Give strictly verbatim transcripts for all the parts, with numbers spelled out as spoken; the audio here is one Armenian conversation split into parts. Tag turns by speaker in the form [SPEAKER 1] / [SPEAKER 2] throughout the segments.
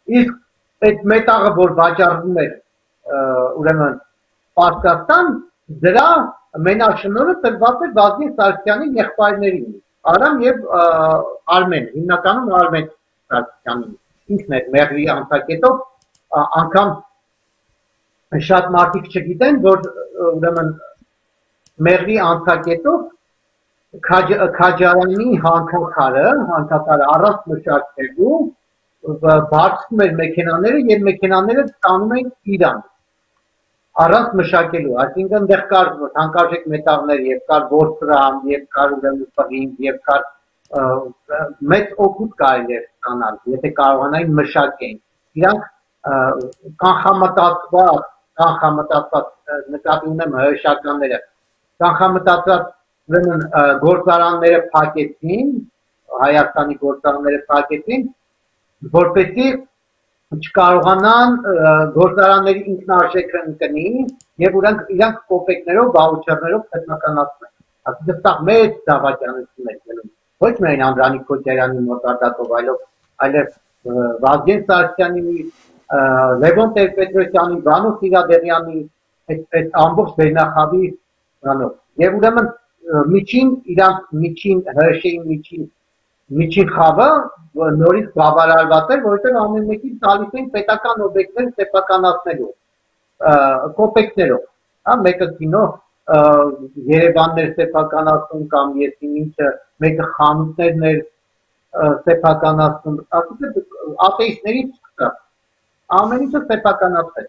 [SPEAKER 1] Իսկ այդ մետաղը, որ վաճառվում էր ուրեմն Պարսկաստան, դրա մենաշնորհը տրված էր Վազգեն Սարգսյանի եղբայրներին, Արամ եւ Արմեն, հիմնականում Արմեն Սարգսյանին, ինքն էր Մեղրի անցակետով, անգամ շատ մարդիկ չգիտեն, որ ուրեմն Մեղրի անցակետով Քաջարանի հանքաքարը, հանքաքարը առանց մշակելու բարձում էր մեքենաները եւ մեքենաները տանում էին Իրան առանց մշակելու, այսինքն դեռ կար թանկարժեք մետաղներ եւ կար որսրամ, եւ կար ուրեմն պղինձ, եւ կար մեծ օգուտ կարելի էր ստանալ, եթե կարողանային մշակեն։ Իրանք կանխամտածված, կանխամտածված նկատի ունեմ հրաշականները, կանխամտածված ուրեմն գործարանները փակեցին, Հայաստանի գործարանները փակեցին, որպեսզի չկարողանան գործարանների ինքնարժեքը ընկնի եւ ուրանք իրանք կոպեկներով, վաուչերներով պետականացնեն։ Այսինքն սա մեծ դավաճանություն է գնում։ Ոչ միայն Անդրանիկ Քոչարյանի մոտադատով, այլև այլև Վազգեն Սարգսյանի, Լևոն Տեր-Պետրոսյանի, Վանո Սիրադեղյանի այդ ամբողջ բերնախավի բանով։ Եվ ուրեմն միջին իրանք միջին հրշեի միջին միջին խավը նորից բավարարված էր, որովհետև ամեն մեկին տալիս էին պետական օբյեկտներ սեփականացնելու կոպեկներով, հա, մեկը կինո Երևաններ սեփականացնում կամ եսի ինչը, մեկը խանութներն էր սեփականացնում, ասիկը ատեիստներից սկսած, ամեն ինչը սեփականացվեց,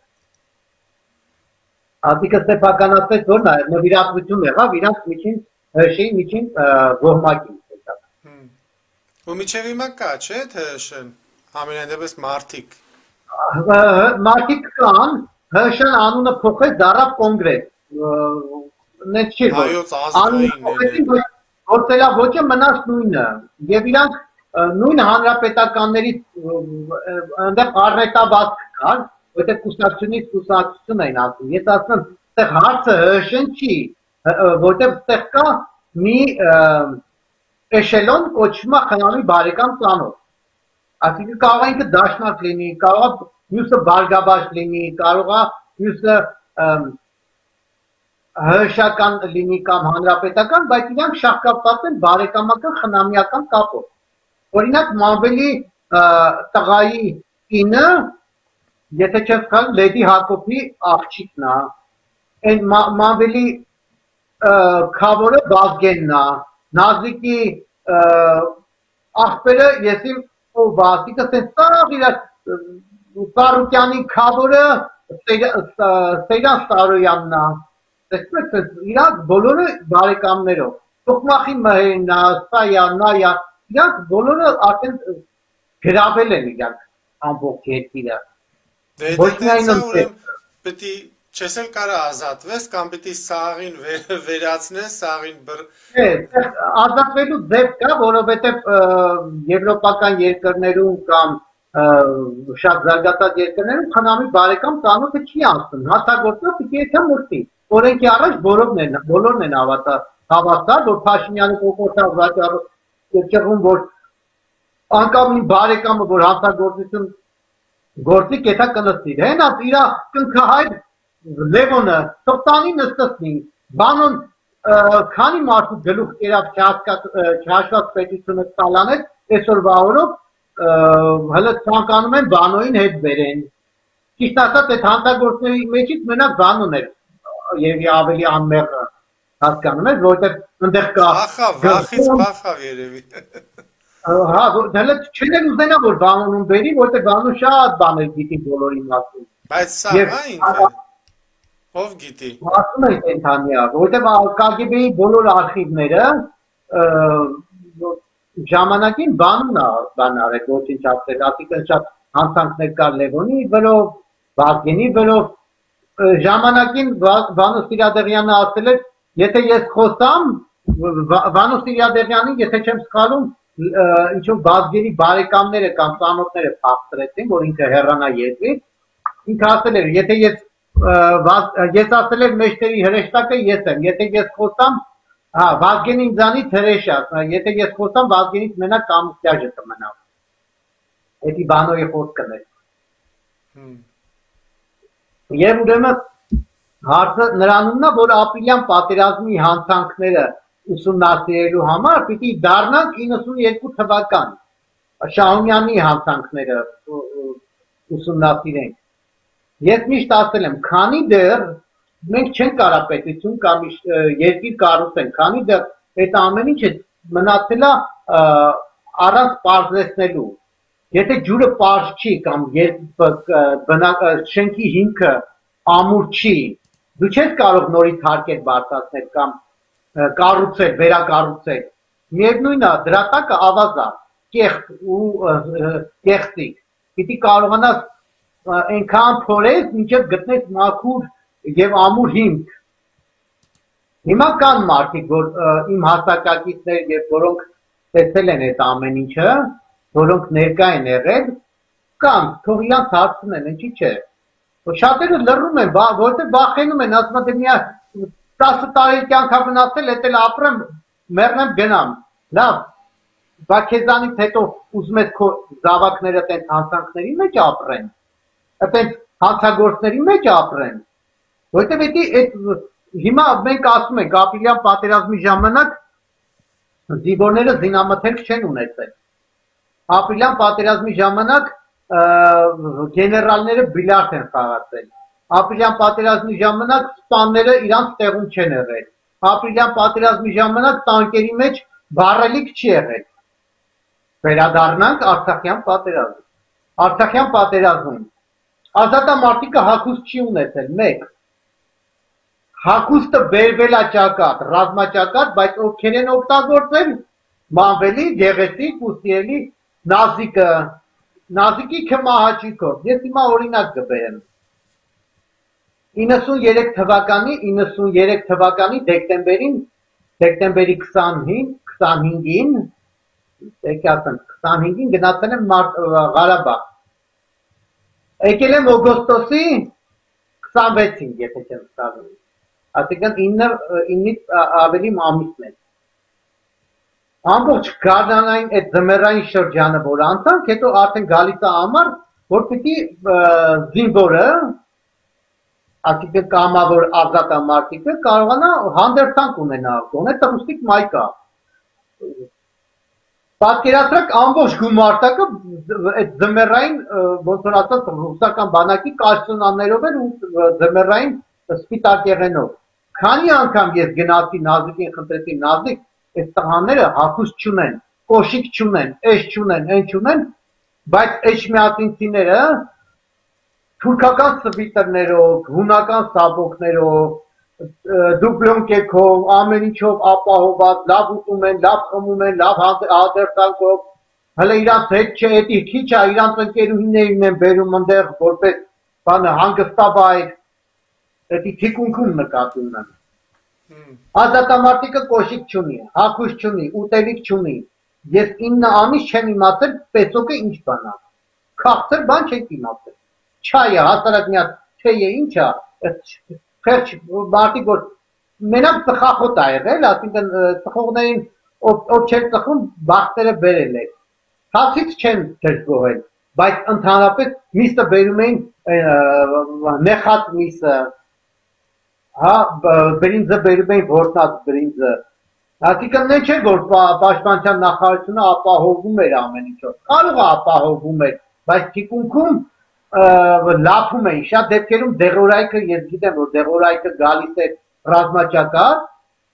[SPEAKER 1] ասիկը սեփականացվեց, որ նվիրատվություն եղավ իրանք միջին հրշեի միջին ոհմակին։
[SPEAKER 2] Ու միջև հիմա կա, չէ՞, թե շեն, ամենայն դեպս մարդիկ։
[SPEAKER 1] Մարդիկ կան, հրշան անունը փոխեց դարավ կոնգրես, նետ չի որ, անունը գործելա ոճը մնաց նույնը, և իրանք նույն հանրապետականներից ընդեղ առնետաբասկ կար, որտեղ կուսակցությունից կուսակցություն էին ասում, ես ասում, ստեղ հարցը հրշեն չի, որտեղ ստեղ կա մի էշելոն կոչվում է խնամի բարեկամ ծանոթ, այսինքն կարող է ինքը դաշնակ լինի, կարող է մյուսը բարգավաճ լինի, կարող է մյուսը հրշական լինի կամ հանրապետական, բայց իրանք շահկապված են բարեկամական խնամիական կապով։ Օրինակ Մամբելի տղայի կինը, եթե չես խալ Լեդի Հակոբի աղջիկն է, այն Մամբելի քավորը Վազգենն է, Նազիկի աղբերը եսիմ վասիկը սենստարավ իրար Սարուկյանի քավորը Սեյրան Սարոյանն է, իրանք բոլորը բարեկամներով, Տուխմախի մհերնա, սայա, նայա, իրանք բոլորը արդեն գրավել են իրանք ամբողջ երկիրը։
[SPEAKER 2] Ոչ միայն պետք Չես էլ կարա ազատվես, կամ պիտի սաղին վերացնես, սաղին բր…
[SPEAKER 1] Ազատվելու ձև կա, որովհետև եվրոպական երկրներում կամ շատ զարգացած երկրներում խնամի բարեկամ ծանոթը չի անցնում, հաստատորդը պիտի եթե մուտի, օրենքի առաջ բոլորն են հավատալ, որ Փաշինյանը կոկորտավ վաճառում ճղում, որ անկամ իմ բարեկամը, որ հաստատորդություն գործի կետա կնստի, հենած իրա կնքահայր Լևոնը թողտանի նստսնի, բանոն քանի մարդու գլուխ կերավ չհաշված պետությունը ստալանել, այսօրվա օրով հլը ցանկանում են բանոյին հետ բերեն։ Ճիշտ ասած այդ հանցագործների մեջից մենակ բանոն էր եւ ավելի անմեղ հասկանում եք, որովհետեւ այնտեղ կա
[SPEAKER 2] Ախա, վախից բախավ երևի։
[SPEAKER 1] Հա, հələ չեն ուզենա որ բանոնում բերի, որովհետեւ բանոն շատ բաներ գիտի բոլորի մասին։
[SPEAKER 2] Բայց սա հա ինքը Ով գիտի։
[SPEAKER 1] Ասում եք ընդհանիա, որովհետև Կ Գ B-ի բոլոր արխիվները ժամանակին բանն բան արեք, ոչինչ ասել, ասիկն շատ հանցանքներ կար Լևոնի վրով, Վազգենի վրով, ժամանակին Վանո Սիրադեղյանը ասել էր, եթե ես խոսամ, Վանո Սիրադեղյանին, եթե չեմ սխալում, ինչում Վազգենի բարեկամները կամ ծանոթները փախտրեցին, որ ինքը հեռանա եզրից, ինքը ասել էր, եթե ես Ես ասել եմ մեջտերի հրեշտակը ես եմ, եթե ես խոսամ, Վազգենի ինձանից հրեշ ասում, եթե ես խոսամ, Վազգենից մենակ կամուստյաժը կմնա, էդի բանոյի խոսքն է, Եվ ուրեմն հարցը նրանումն է, որ ապրիլյան պատերազմի հանցանքները ուսումնասիրելու համար պիտի դառնանք իննսունյոթ թվական Շահումյանի հանցանքները ուսումնասիրենք։ Ես միշտ ասել եմ, քանի դեռ մենք չենք կարող պետություն կամ երկիր կառուցենք, քանի դեռ այդ ամեն ինչը մնացել է առանց պարզեցնելու։ Եթե ջուրը պարզ չի կամ շենքի հիմքը ամուր չի, դու չես կարող նորից հարկեր բարձրացնել կամ կառուցել, վերակառուցել։ Միևնույնն է, դրա տակը ավազ է, կեղծ ու կեղծիկ։ Պիտի կարողանաս այնքան փորես, մինչև գտնես մաքուր եւ ամուր հիմք։ Հիմա կան մարդիկ, որ իմ հասակակիցներ եւ որոնք տեսել են այդ ամեն ինչը, որոնք ներկա են եղել, կան, թող իրանց հարցնեն, ինչի՞ չէ։ Շատերը լռում են, որովհետեւ վախենում են, ասում են միա տասը տարի կյանք մնացել, էդ էլ ապրեմ, մեռնեմ գնամ։ Լավ, բայց քեզանից հետո ուզում ես քո զավակները այդպես հանցանքների մեջ ապրեն, այդպես հանցագործների մեջ ապրեն։ Որովհետեւ էդի հիմա մենք ասում ենք ապրիլյան պատերազմի ժամանակ զինվորները զինամթերք չեն ունեցել։ Ապրիլյան պատերազմի ժամանակ գեներալները բիլարդ են խաղացել։ Ապրիլյան պատերազմի ժամանակ սպաները իրանց տեղում չեն եղել։ Ապրիլյան պատերազմի ժամանակ տանկերի մեջ բառելիք չի եղել։ Վերադառնանք Արցախյան պատերազմին։ Արցախյան պատերազմում ազատամարտիկը հագուստ չի ունեցել, մեկ։ Հագուստը բերվել է ճակատ, ռազմաճակատ, բայց ովքեր են օգտագործել մանվելի, գեղեցիկ, ուսիելի, նազիկը, նազիկի քմահաճիկով։ Ես հիմա օրինակ կբերեմ։ իննսունյոթ թվականի, իննսունյոթ թվականի դեկտեմբերին, դեկտեմբերի քսանհինգին, քսանհինգին գնացել եմ Ղարաբաղ։ Եկել եմ օգոստոսի քսանվեցին, եթե չեմ սխալվում։ Այսինքն իննից ավելի ամիսն է։ Ամբողջ գարնանային այդ ձմեռային շրջանը, որ անցանք, հետո արդեն գալիս է ամառ, որ պիտի զինվորը, այսինքն կամավոր ազատամարտիկը կարողանա հանդերձանք ունենա, գոնե տղուստիկ մայկա։ Պատկերացրեք ամբողջ գումարտակը այդ ձմեռային, ոնց որ ասած, ռուսական բանակի կաշտոնաներով էր ու ձմեռային սպիտակ եղենով։ Քանի անգամ ես գնացի նազիկին խնդրեցի նազիկ, այս տղաները հագուստ չունեն, կոշիկ չունեն, էշ չունեն, այն չունեն, բայց էջմիածինցիները թուրքական սվիտրներով, հունական սաբոկներով, դուբլոնկեքով, ամեն ինչով ապահոված, լավ ուտում են, լավ խմում են, լավ հանդերձանքով, հələ իրանց հետ չէ, էդի քիչ է, իրանց ընկերուհիներին են բերում ընդեղ որպես բանը հանգստավայր, էդի թիկունքում նկատում են։ Ազատամարտիկը կոշիկ չունի, հագուստ չունի, ուտելիք չունի։ Ես ինը ամիս չեմ իմացել պեսոկը ինչ բան է։ Քաղցր բան չեք իմացել։ Չայը, հասարակ մի հատ թեյը ինչ է, խեղճ մարդիկ որ մենակ ծխախոտ է եղել, այսինքն ծխողներին ով չէր ծխում, բախտերը բերել է։ Հացից չեն դժգոհել, բայց ընդհանրապես միսը բերում էին նեխած միսը, հա, բրինձը բերում էին որտնած բրինձը։ Այսինքն նե չէ, որ պաշտպանության նախարարությունը ապահովում էր ամեն ինչով։ Կարող է ապահովում էր, բայց թիկունքում լափում էին, շատ դեպքերում դեղորայքը, ես գիտեմ, որ դեղորայքը գալիս է ռազմաճակատ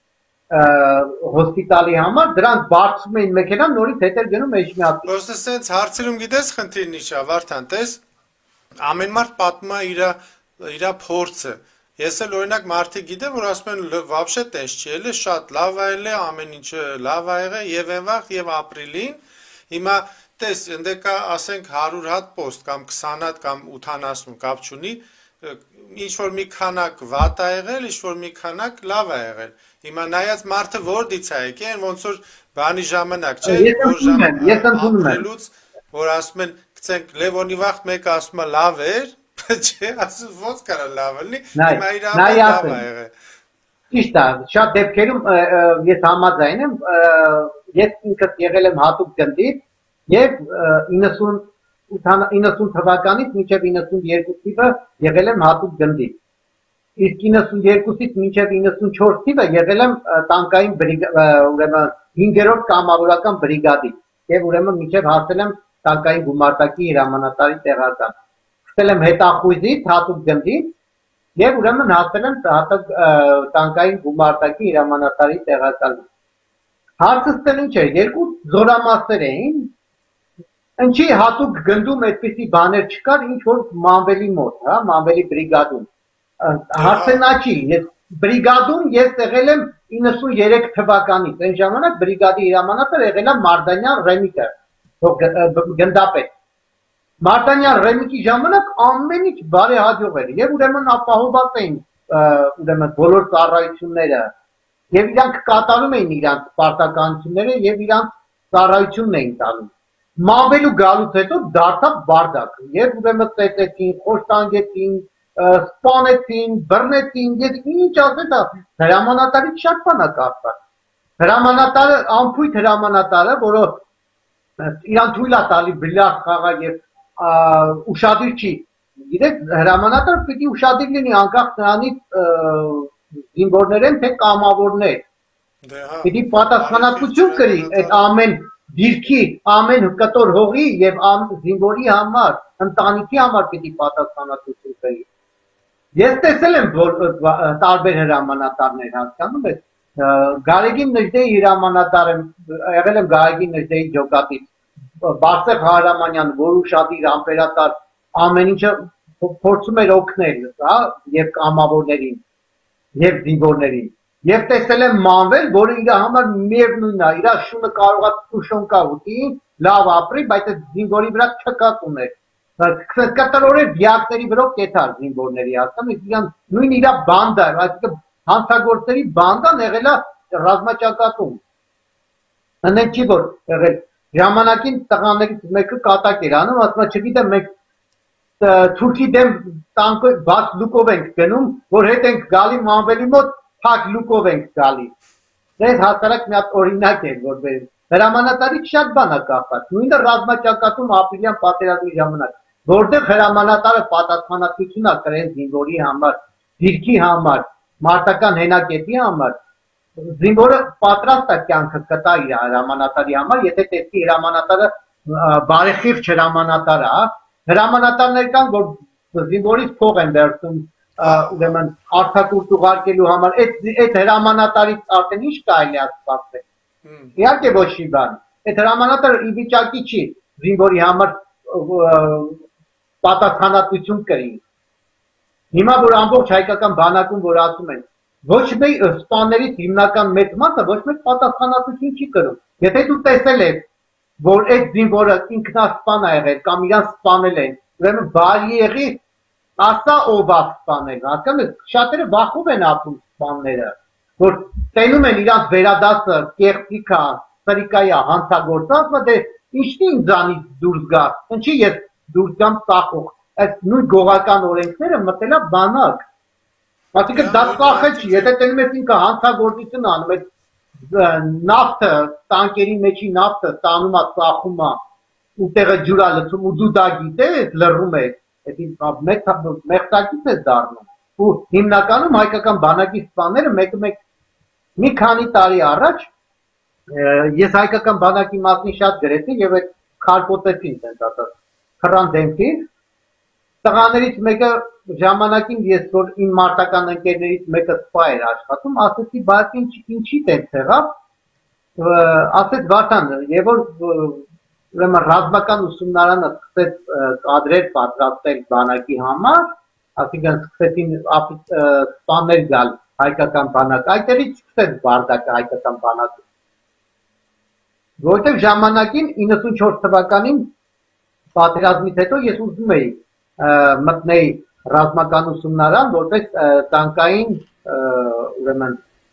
[SPEAKER 1] հոսպիտալի համար, դրանք բարձում էին մեքենան, նորից հետ էր գնում էջմիածին։
[SPEAKER 2] Պրոստը սենց հարցերում գիտես խնդիրն ինչ է, Վարդան, տես, ամեն մարդ պատմում է իրա փորձը։ Ես էլ օրինակ մարդիկ գիտեմ, որ ասում են вообще տես չի, էլի շատ լավ է ելե, ամեն ինչը լավ է եղել եւ այնվաղ եւ ապրիլին։ Հիմա տես, ընդ կա ասենք հարյուր հատ post կամ քսան հատ կամ ութանասուն կապ չունի, ինչ որ մի քանակ վատ է եղել, ինչ որ մի քանակ լավ է եղել։ Հիմա նայած մարդը որտից է եկել, ոնց որ բանի ժամանակ, չէ՞, որ ժամանակ, որ ասում են, գցենք Լևոնի վաղ մեկը ասում է լավ էր, չէ, ասում ոնց կարա լավ լինի, հիմա իր ամեն լավ է եղել։
[SPEAKER 1] Ճիշտ է, շատ դեպքերում ես համաձայն եմ, ես ինքս եղել եմ հատուկ գնդից եւ իննսուն իննսուն թվականից մինչև իննսունյերկու թիվը եղել եմ հատուկ գնդի։ Իսկ իննսունյերկուսից մինչև իննսունչորս թիվը եղել եմ տանկային ուրեմն հինգերորդ կամավորական բրիգադի եւ ուրեմն մինչև հասել եմ տանկային գումարտակի հրամանատարի տեղական։ Սկսել եմ հետախույզից հատուկ գնդի եւ ուրեմն հասել եմ հատուկ տանկային գումարտակի հրամանատարի տեղական։ Հարցը ստել ինչ է, երկու զորամասեր էին, ինչի հատուկ գնդում այդպիսի բաներ չկար, ինչ որ մանվելի մոտ, հա, մանվելի բրիգադում։ Հարցը նա չի, ես բրիգադում ես եղել եմ իննսունյերեք թվականից, այն ժամանակ բրիգադի հրամանատար եղել եմ Մարտանյան Ռեմիկը, գնդապետ։ Մարտանյան Ռեմիկի ժամանակ ամեն ինչ բարեհաջող էր, եւ ուրեմն ապահովված էին ուրեմն բոլոր ծառայությունները։ Եվ իրանք կատարում էին իրանք պարտականությունները եւ իրանք ծառայությունն էին տալու։ Մանվելու գալուց հետո դարձավ բարդակ եւ ուրեմն ծեծեցին, խոշտանգեցին, սպանեցին, բռնեցին, ես ինչ ասես, հրամանատարի շատ բան է կապված։ Հրամանատարը ամփույթ հրամանատարը, որը իրան թույլ է տալի բլիարդ խաղալ եւ ուշադիր չի։ Գիտեք, հրամանատարը պիտի ուշադիր լինի անկախ նրանից զինվորներ են թե կամավորներ։ Պիտի պատասխանատվություն կրի այդ ամեն դիրքի, ամեն կտոր հողի եւ զինվորի համար, ընտանիքի համար պիտի պատասխանատվություն կրի։ Ես տեսել եմ տարբեր հրամանատարներ, հասկանում եք, Գարեգին Նժդեի հրամանատար եմ, եղել եմ Գարեգին Նժդեի ջոկատից, Բարսեղ Հարամանյան, որ ուշադիր ամպերատար, ամեն ինչը փորձում էր օգնել, հա, եւ կամավորներին եւ զինվորներին։ Եվ տեսել եմ մանվել, որը իր համար միևնույնն է, իր շունը կարող է տուշոնկա ուտի, լավ ապրի, բայց այդ զինվորի վրա չկաց ուներ։ Կտրորեր դիակների վրա կեթար զինվորների, հասկանում եք, իրան նույն իր բանդա, այսինքն հանցագործների բանդան եղել է ռազմաճակատում։ Այնպես չի որ եղել։ Ժամանակին տղաներից մեկը կատակ էր անում, ասում է, չգիտեմ, մենք Թուրքի դեմ տանկը բաց լուկով ենք գնում, որ հետ ենք գալի մանվելի մոտ, փակ լուկով ենք գալի։ Դες հասարակ մի հատ օրինակ է, որ բերեմ։ Հրամանատարի շատ բան է կապված, նույնը ռազմաճակատում ապրիլյան պատերազմի ժամանակ, որտեղ հրամանատարը պատասխանատվություն է կրել զինվորի համար, դիրքի համար, մարտական հենակետի համար, զինվորը պատրաստ է կյանքը կտա իր հրամանատարի համար, եթե տեսնի հրամանատարը բարեխիղճ հրամանատար է, հրամանատարներ կան, որ զինվորից փող են վերցնում, ուրեմն արտակուրտ ուղարկելու համար, այդ հրամանատարից արդեն ինչ կարելի է սպասել։ Իհարկե ոչ մի բան։ Այդ հրամանատարը ի վիճակի չի զինվորի համար պատասխանատվություն կրի։ Հիմա որ ամբողջ հայկական բանակում որ ասում են, ոչ մեկ սպաներից հիմնական մեծ մասը ոչ մեկ պատասխանատվություն չի կրում։ Եթե դու տեսել ես, որ այդ զինվորը ինքնասպան է եղել կամ իրան սպանել են, ուրեմն բարի եղի, ասա ով է սպանել, հասկանում եք, շատերը վախում են ապրում սպանները, որ տենում են իրանց վերադասը, կեղծիքա, սրիկայա, հանցագործածը, դե ինչի ինձանից դուրս գա, ինչի ես դուրս գամ ծախող, այս նույն գողական օրենքները մտել է բանակ, այսինքն դա ծախը չի, եթե տենում ես ինքը հանցագործություն անում, այդ նավթը, տանկերի մեջի նավթը տանում է, ծախում է, ուտեղը ջուր է լցում ու դու դա գիտես, լռում ես, մեղսակից ես դառնում, ու հիմնականում հայկական բանակի սպաները մեկ-մեկ մի քանի տարի առաջ ես հայկական բանակի մասին շատ գրեցի եւ այդ խարկոտեցին տենց ասած քրան դեմքի տղաներից մեկը ժամանակին ես որ իմ մարտական ընկերներից մեկը սպա էր աշխատում ասեցի բայց ինչ ինչի տենց եղավ ասեց Վարդան եւ որ ուրեմն ռազմական ուսումնարանը սկսեց կադրեր պատրաստել բանակի համար այսինքն սկսեցին սպաներ գալ հայկական բանակ այդտեղից սկսեց բարդակը հայկական բանակը որտեղ ժամանակին իննսունչորս թվականին պատերազմից հետո ես ուզում էի մտնել ռազմական ուսումնարան որպես տանկային ուրեմն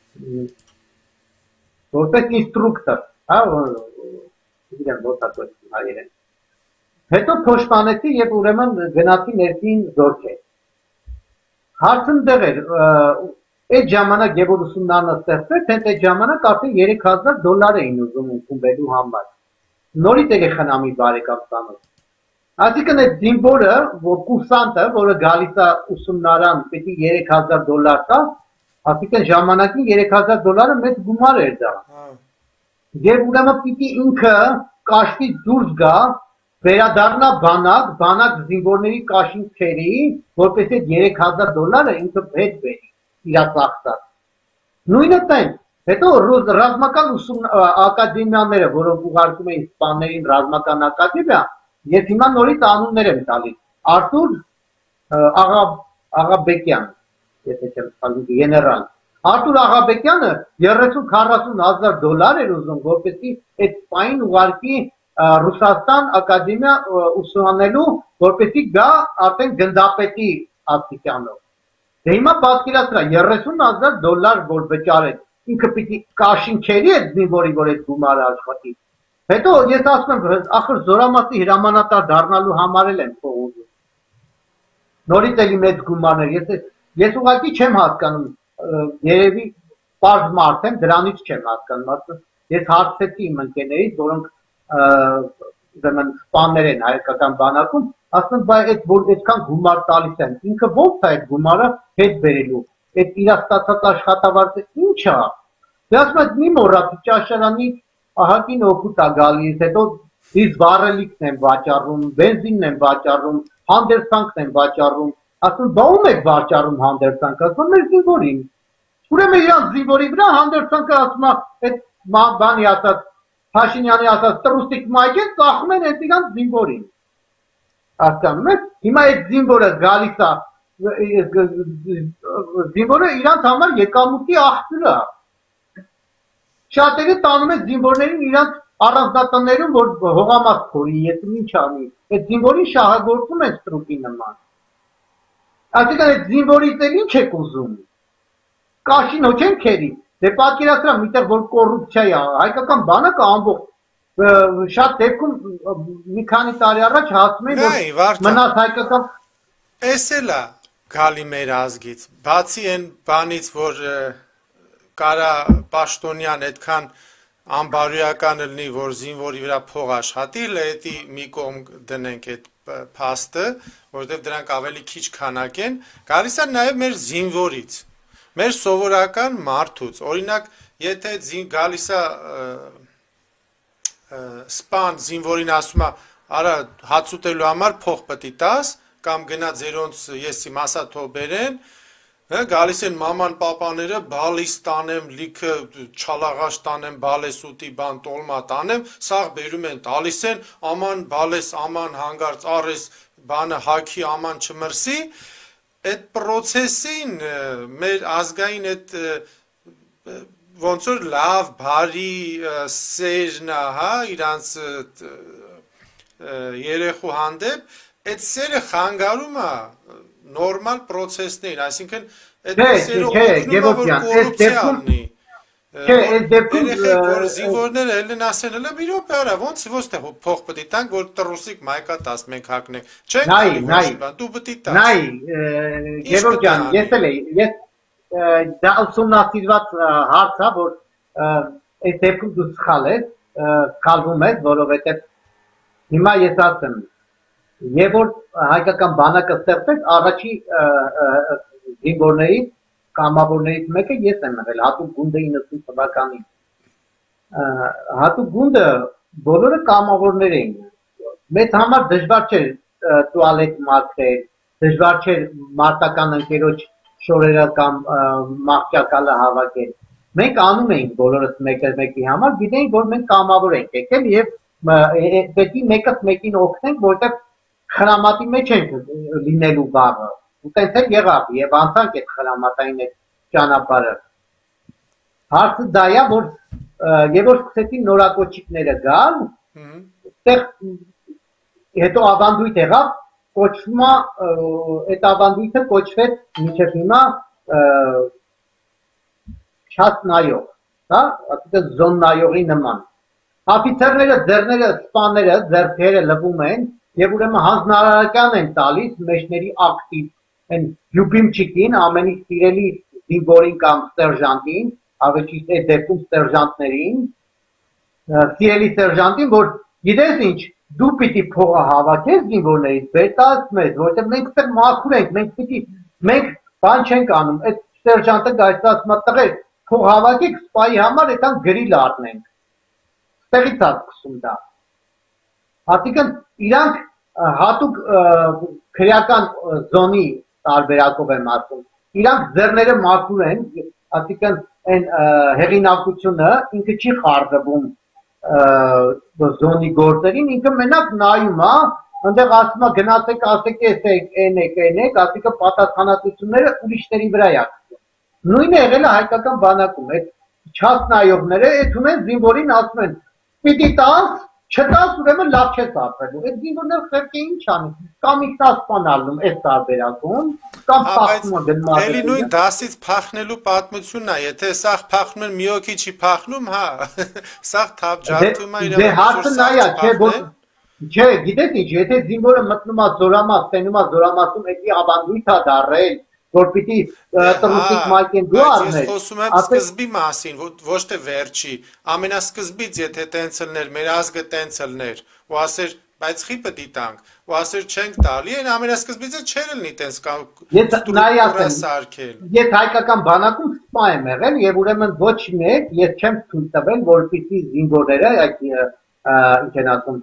[SPEAKER 1] որպես ինստրուկտոր հա իրեն ոտակոց հայերեն հետո փոշմանեցի եւ ուրեմն գնացի ներքին զորքեր հարցն դեղ էր այդ ժամանակ եւ որ ուսումնարանը ստեղծվեց հենց այդ ժամանակ արդեն երեք հազար դոլար էին ուզում ընդունելու համար նորից ելի խնամի բարեկամ ծանոթ Այսինքն այդ զինվորը, որ կուրսանտը, որը գալիս է ուսումնարան, պետք է երեք հազար դոլար տա, այսինքն ժամանակին երեք հազար դոլարը մեծ գումար էր դա։ Եվ ուրեմն պիտի ինքը կաշվից դուրս գա, վերադառնա բանակ, բանակ զինվորների կաշին քերի, որպես այդ երեք հազար դոլարը ինքը հետ բերի իր ծախսած։ Նույնը տեն, հետո ռազմական ուսում ակադեմիաները, որոնք ուղարկում էին սպաներին ռազմական ակադեմիա, ես հիմա նորից անուններ եմ տալիս։ Արտուր Աղաբեկյան, եթե չեմ սխալվում, գեներալ։ Արտուր Աղաբեկյանը երեսուն-քառասուն հազար դոլար էր ուզում, որպեսզի այդ սպային ուղարկի Ռուսաստան ակադեմիա ուսուցանելու, որպեսզի գա արդեն գնդապետի աստիճանով։ Դե հիմա պատկերացրա երեսուն հազար դոլար որ վճարեց, ինքը պիտի կաշին քերի այդ զինվորի, որ այդ գումարը աշխատի։ Հետո ես ասում եմ, ախր զորամասի հրամանատար դառնալու համար էլ եմ փող ուզում։ Նորից էլի մեծ գումարներ, ես ես ուղղակի չեմ հասկանում, երևի պարզ մարդ եմ, դրանից չեմ հասկանում, ես հարցրեցի իմ ընկերներից, որոնք ուրեմն սպաներ են հայկական բանակում, ասում եմ, բայց այդ որ այդքան գումար տալիս են, ինքը ո՞նց է այդ գումարը հետ բերելու, այդ իր ստացած աշխատավարձը ի՞նչ է։ Դե ասում եմ, մի մոռացի ճաշարանի ահագին օգուտ է գալիս, հետո իսկ վառելիքն են վաճառում, բենզինն են վաճառում, հանդերձանքն են վաճառում, ասում բա ում եք վաճառում հանդերձանք, ասում մեր զինվորին։ Ուրեմն իրանց զինվորի վրա հանդերձանքը ասում է, այդ բանի ասած Փաշինյանի ասած տրուստիկ մայքեն ծախում են այդ իրանց զինվորին։ Հասկանում եք, հիմա այդ զինվորը գալիս է, զինվորը իրանց համար եկամուտի աղբյուր է։ Շատերը տանում են զինվորներին իրանց առանձնատներում, որ հողամաս փորի, ես ինչ անի, այդ զինվորին շահագործում են ստրուկի նման։ Այսինքն այդ զինվորից էլ ինչ եք ուզում։ Կաշին հո չեն քերի։ Դե պատկերացրա միտեղ որ կոռուպցիա է, հայկական բանակը ամբողջ շատ դեպքում մի քանի տարի առաջ հասնում են որ մնաց հայկական
[SPEAKER 2] Էս էլ է գալի մեր ազգից, բացի այն բանից, որ կարա Պաշտոնյան այդքան անբարոյական լինի, որ զինվորի վրա փող աշխատի, լեհետի մի կողմ դնենք այդ փաստը, որովհետև դրանք ավելի քիչ քանակ են, գալիս է նաև մեր զինվորից, մեր սովորական մարդուց, օրինակ, եթե գալիս է սպան զինվորին ասում է, արա հաց ուտելու համար փող պետք է տաս, կամ գնա ձերոնց ես իմ ասա թող բերեն, գալիս են մաման պապաները, բալիս տանեմ, լիքը չալաղաշ տանեմ, բալես ուտի բան տոլմա տանեմ, սաղ բերում են, տալիս են, աման բալես, աման հանգարց արես, բանը հաքի աման չմրսի, այդ պրոցեսին մեր ազգային այդ ոնց որ լավ, բարի սերն է, հա, իրանց երեխու հանդեպ, այդ սերը խանգարում է նորմալ պրոցեսներին, այսինքն այդ սերը օգնում է, որ կոռուպցիա ունի։
[SPEAKER 1] Չէ, այդ դեպքում
[SPEAKER 2] զինվորները ելն ասեն, հələ մի րոպե արա, ոնց ոնց թե փող պետք է տանք, որ տրուսիկ մայկա տաս մենք հակնենք։ Չենք կարելի ոչ բան, դու պետք է տաս։
[SPEAKER 1] Նայ, Գևորգ ջան, ես էլ եմ, ես դա ուսումնասիրված հարց է, որ այդ դեպքում դու սխալ ես, սխալվում ես, որովհետև հիմա ես ասեմ, եւ որ հայկական բանակը ստեղծեց, առաջի զինվորներից կամավորներից մեկը ես եմ եղել, հատուկ գունդը իննսուն թվականին։ Հատուկ գունդը բոլորը կամավորներ էին։ Մեծ համար դժվար չէր տուալետ մաքրել, դժվար չէր մարտական ընկերոջ շորերը կամ մահճակալը հավաքել։ Մենք անում էինք բոլորս մեկը մեկի համար, գիտեինք, որ մենք կամավոր ենք եկել եւ պետք է մեկը մեկին օգնենք, որտեղ խրամատի մեջ ենք լինելու բառը։ Ու տենց էլ եղավ եւ անցանք այդ խրամատային այդ ճանապարհը։ Հարցը դա է, որ եւ որ սկսեցին նորակոչիկները գալ, այդտեղ հետո ավանդույթ եղավ, կոչվում է այդ ավանդույթը կոչվեց մինչև հիմա չաս նայող, հա, այսինքն զոն նայողի նման։ Աֆիցերները, ձեռները, սպաները, ձեռքերը լվում են եւ ուրեմն հանձնարարական են տալիս մեջների ակտիվ են լյուբիմչիկին, ամենից սիրելի զինվորին կամ սերժանտին, ավելի այդ դեպքում սերժանտներին, սիրելի սերժանտին, որ գիտես ինչ, դու պիտի փողը հավաքես զինվորներից, վերտաս մեզ, որովհետև մենք այդտեղ մաքուր ենք, մենք պիտի մենք բան չենք անում, այդ սերժանտը գայս ասում է տղեր, փող հավաքեք սպայի համար, այդան գրիլ առնենք։ Ստեղից է սկսում դա։ Այսինքն իրանք հատուկ քրեական զոնի տարբերակով եմ ասում։ Իրանք ձեռները մաքուր են, այսինքն այն հեղինակությունը ինքը չի խառնվում զոնի գործերին, ինքը մենակ նայում է, այնտեղ ասում է գնացեք, ասեք էս եք, այն եք, այն եք, այսինքն պատասխանատվությունները ուրիշների վրա է։ Նույնը եղել է հայկական բանակում, այդ չասնայողները այդ ունեն զինվորին ասում են, պիտի տաս, չտաս ուրեմն լավ չես ապրելու, այդ զինվորները խելքի ինչ անի, կամ ինքնասպանալում այս տարբերակում, կամ փախնում են գնալ։
[SPEAKER 2] Էլի նույն դասից փախնելու պատմությունն է, եթե սաղ փախնում են մի հոգի չի փախնում, հա, սաղ թափջարդում է
[SPEAKER 1] իրավունք։ Դե հարցը նա է, չէ, որ չէ, գիտես ինչ, եթե զինվորը մտնում է զորամաս, տենում է զորամասում, էդի ավանդույթ է դարել, որ պիտի տրուտիկ մայքեն դու առնես։
[SPEAKER 2] Ես խոսում եմ սկզբի մասին, ոչ թե վերջի, ամենասկզբից եթե տենց ելներ, մեր ազգը տենց ելներ, ու ասեր, բայց խիպը դիտանք, ու ասեր չենք տալի, այն ամենասկզբից չէր լինի տենց կամ ստրուկտուրա սարքել։
[SPEAKER 1] Ես հայկական բանակում սպա եմ եղել եւ ուրեմն ոչ մեկ ես չեմ թույլ տվել, որպեսզի զինվորները, այդ ինչ են ասում,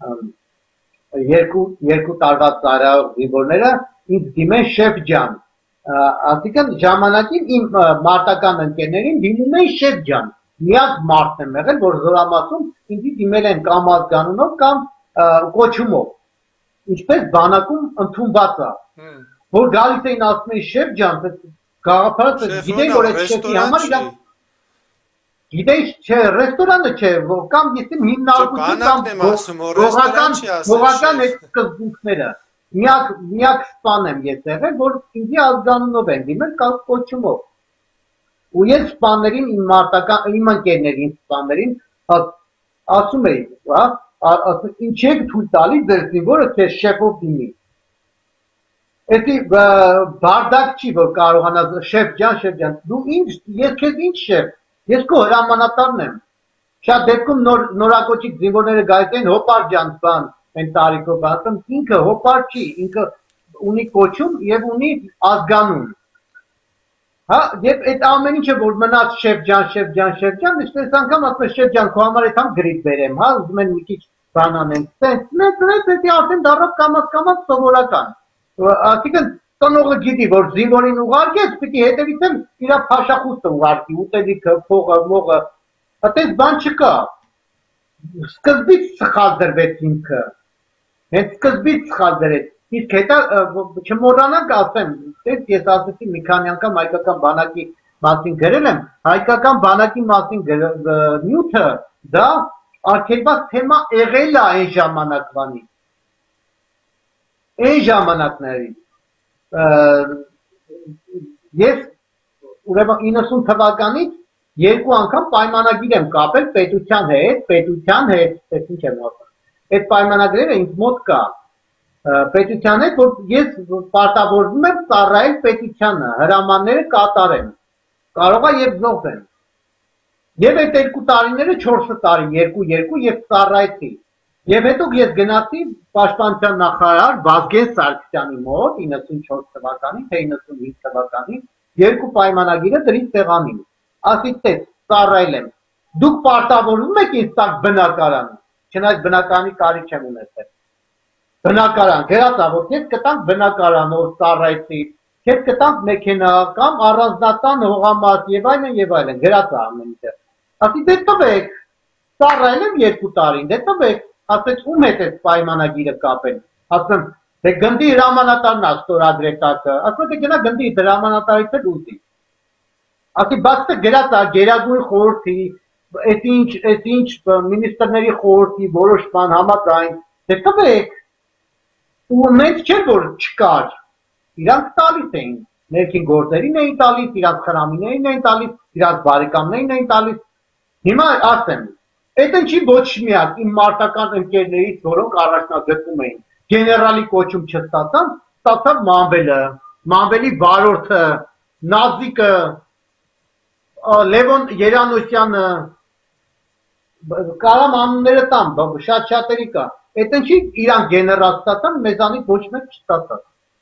[SPEAKER 1] երկու երկու տարվա ծառայող զինվորները ինձ դիմեն շեֆ ջան։ Այսինքն ժամանակին իմ մարտական ընկերներին դիմում էին շեֆ ջան։ Միակ մարդն եմ եղել, որ զորամասում ինձ դիմել են կամ ազգանունով կամ կոչումով, ինչպես բանակում ընդունված է, որ գալիս էին ասում էին շեֆ ջան, գաղափարը գիտեի, որ այդ շեֆի համար իրանք գիտեի, չէ, ռեստորանը չէ, կամ գիտեմ հիմնարկություն կամ փողական այդ սկզբունքները, միակ սպան եմ ես եղել, որ ինձի ազգանունով են դիմել կամ կոչումով, ու ես սպաներին, իմ մարտական, իմ ընկերներին սպաներին ասում էի, ինչ եք թույլ տալի ձեր զինվորը թե շեֆով դիմի։ Էդի բարդակ չի, որ կարողանաս շեֆ ջան, շեֆ ջան, դու ինչ, ես քեզ ինչ շեֆ, ես քո հրամանատարն եմ։ Շատ դեպքում նորակոչիկ զինվորները գալիս են հոպար ջան բան, այն տարիքով ասում, ինքը հոպար չի, ինքը ունի կոչում եւ ունի ազգանուն։ Հա, եւ այդ ամեն ինչը որ մնաց շեֆ ջան, շեֆ ջան, շեֆ ջան, դες անգամ ասում շեֆ ջան, քո համար այդ համ գրիտ բերեմ, հա, ուզում են մի քիչ բան անենք։ Տես, մեծ մեծ էդի արդեն դառավ կամաց կամաց սովորական։ Այսինքն տնօրենը գիտի, որ զինվորին ուղարկեց, պիտի հետևից էլ իր փաշախուստը ուղարկի, ուտելիքը, փողը, մողը, այդպես բան չկա։ Սկզբից սխալ դրվեց ինքը։ Հենց սկզբից սխալ դրեց։ Իսկ հետո չմոռանանք ասեմ, ես ասեցի մի քանի անգամ հայկական բանակի մասին գրել եմ, հայկական բանակի մասին նյութը դա արգելված թեմա եղել է այն ժամանակվանից։ Այն ժամանակներից ես ուրեմն իննսուն թվականից երկու անգամ պայմանագիր եմ կապել պետության հետ, պետության հետ, ես ինչ եմ ասում։ Այդ պայմանագրերը ինձ մոտ կա։ Պետության հետ, որ ես պարտավորվում եմ ծառայել պետությանը, հրամանները կատարեմ։ Կարող է եւ զոհվեմ։ Եվ այդ երկու տարիները չորս տարի, երկու երկու եւ ծառայեցի։ Եվ հետո ես գնացի պաշտպանության նախարար Վազգեն Սարգսյանի մոտ իննսունչորս թվականին, թե իննսունհինգ թվականին, երկու պայմանագիրը դրից տեղանին։ Ասից ծառայել եմ։ Դուք պարտավորվում եք ինձ տակ բնակարան, չնայած բնակարանի կարիք չեմ ունեցել։ Բնակարան, գրածա, որ քեզ կտանք բնակարանով ծառայեցի, քեզ կտանք մեքենա կամ առանձնատան հողամաս եւ այլն եւ այլն, գրածա ամեն ինչը։ Ասի դե տվեք, ծառայել եմ երկու տարին, դե տվեք, ասեց ում հետ է պայմանագիրը կապել։ Ասում, դե գնդի հրամանատարն է ստորագրետակը, ասում դե գնա գնդի հրամանատարից էլ ուզի։ Ասի բաց թե գրածա գերագույն խորհրդի, այդ ինչ, այդ ինչ մինիստրների խորհրդի որոշ բան համաձայն, դե տվեք։ Ու մենք չէր որ չկար, իրանք տալիս էին, ներքին գործերին էին տալիս, իրանք խրամիներին էին տալիս, իրանք բարեկամներին էին տալիս, հիմա ասեմ, այդ ինչի ոչ միակ իմ մարտական ընկերներից, որոնք առաջնագծում էին, գեներալի կոչում չստացան, ստացավ Մանվելը, Մանվելի վարորդը, Նազիկը, Լևոն Երանոսյանը, կարամ անունները տամ, շատ շատերի կա, Այդ ինչի իրան գեներալ ստացան, մեզանից ոչ մեկ չստացան։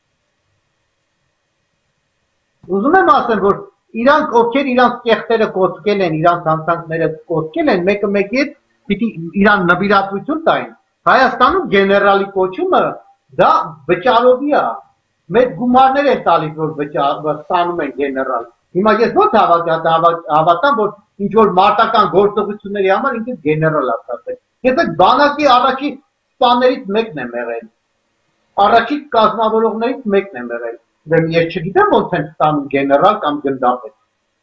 [SPEAKER 1] Ուզում եմ ասեմ, որ իրանք ովքեր իրանք կեղտերը կոծկել են, իրանք հանցանքները կոծկել են, մեկը մեկի հետ պիտի իրան նվիրատվություն տային։ Հայաստանում գեներալի կոչումը դա վճարովի է։ Մեծ գումարներ են տալիս, որ ստանում են գեներալ։ Հիմա ես ո՞ց հավատամ, որ ինչ որ մարտական գործողությունների համար ինքը գեներալ է ստացել։ Ես այդ բանակի առաջի սպաներից մեկն եմ եղել։ Առաջի կազմավորողներից մեկն եմ եղել։ Դեմ ես չգիտեմ ոնց են ստանում գեներալ կամ գնդապետ։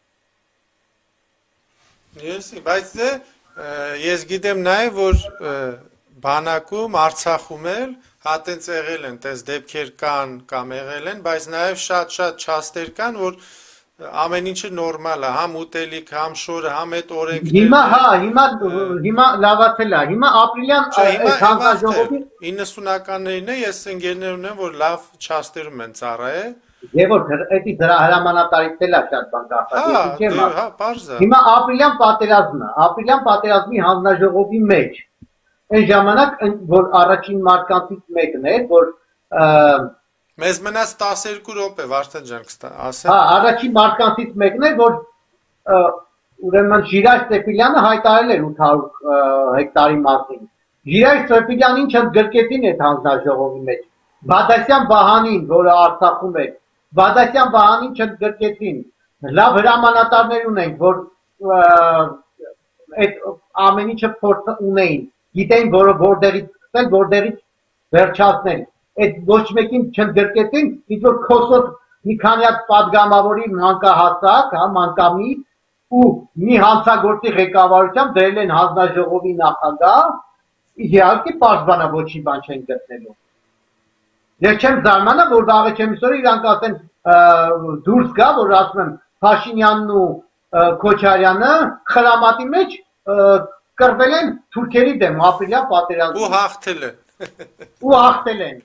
[SPEAKER 2] Ես, բայց դե ես գիտեմ նաև, որ բանակում Արցախում էլ հատենց եղել են, տես դեպքեր կան կամ եղել են, բայց նաև շատ-շատ չաստեր կան, որ ամեն ինչը նորմալ է, համ ուտելիք, համ շորը, համ այդ օրենքները։
[SPEAKER 1] Հիմա հա, հիմա հիմա լավացել է։ Հիմա ապրիլյան հանձնաժողովի
[SPEAKER 2] իննսունականներին է, ես ընկերներ ունեմ, որ լավ չաստերում են ծառայել։
[SPEAKER 1] Եվ որ էդի դրա հրամանատարից էլ է շատ բան կախված։
[SPEAKER 2] Հա, հա, պարզ է։
[SPEAKER 1] Հիմա ապրիլյան պատերազմն է, ապրիլյան պատերազմի հանձնաժողովի մեջ այն ժամանակ որ առաջին մարդկանցից մեկն էր, որ
[SPEAKER 2] մեզ մնաց տասներկու րոպե Վարդան ջան ասեմ։
[SPEAKER 1] Հա, առաջին մարդկանցից մեկն էր, որ ուրեմն Ժիրայր Սեփիլյանը հայտարարել էր ութ հարյուր հեկտարի մասին։ Ժիրայր Սեփիլյանին չընդգրկեցին այդ հանձնաժողովի մեջ։ Բադասյան Վահանին, որը Արցախում էր, Բադասյան Վահանին չընդգրկեցին։ Լավ հրամանատարներ ունենք, որ այդ ամեն ինչը փորձ ունեին։ Գիտեին, որը որտեղից սկսել, որտեղից վերջացնել։ Այդ ոչ մեկին չընդգրկեցին, ինչ որ քոսոտ մի քանի հատ պատգամավորի մանկահասակ, հա, մանկամի ու մի հանցագործի ղեկավարությամբ դրել են հանձնաժողովի նախագահ, իհարկե պաշտպանա ոչի բան չեն գտնելու։ Ես չեմ զարմանա, որ վաղը չեմ իսօր իրանք ասեն դուրս գա, որ ասում եմ Փաշինյանն ու Քոչարյանը խրամատի մեջ կռվել են թուրքերի դեմ ապրիլյան պատերազմում։
[SPEAKER 2] Ու հաղթել են։
[SPEAKER 1] Ու հաղթել են։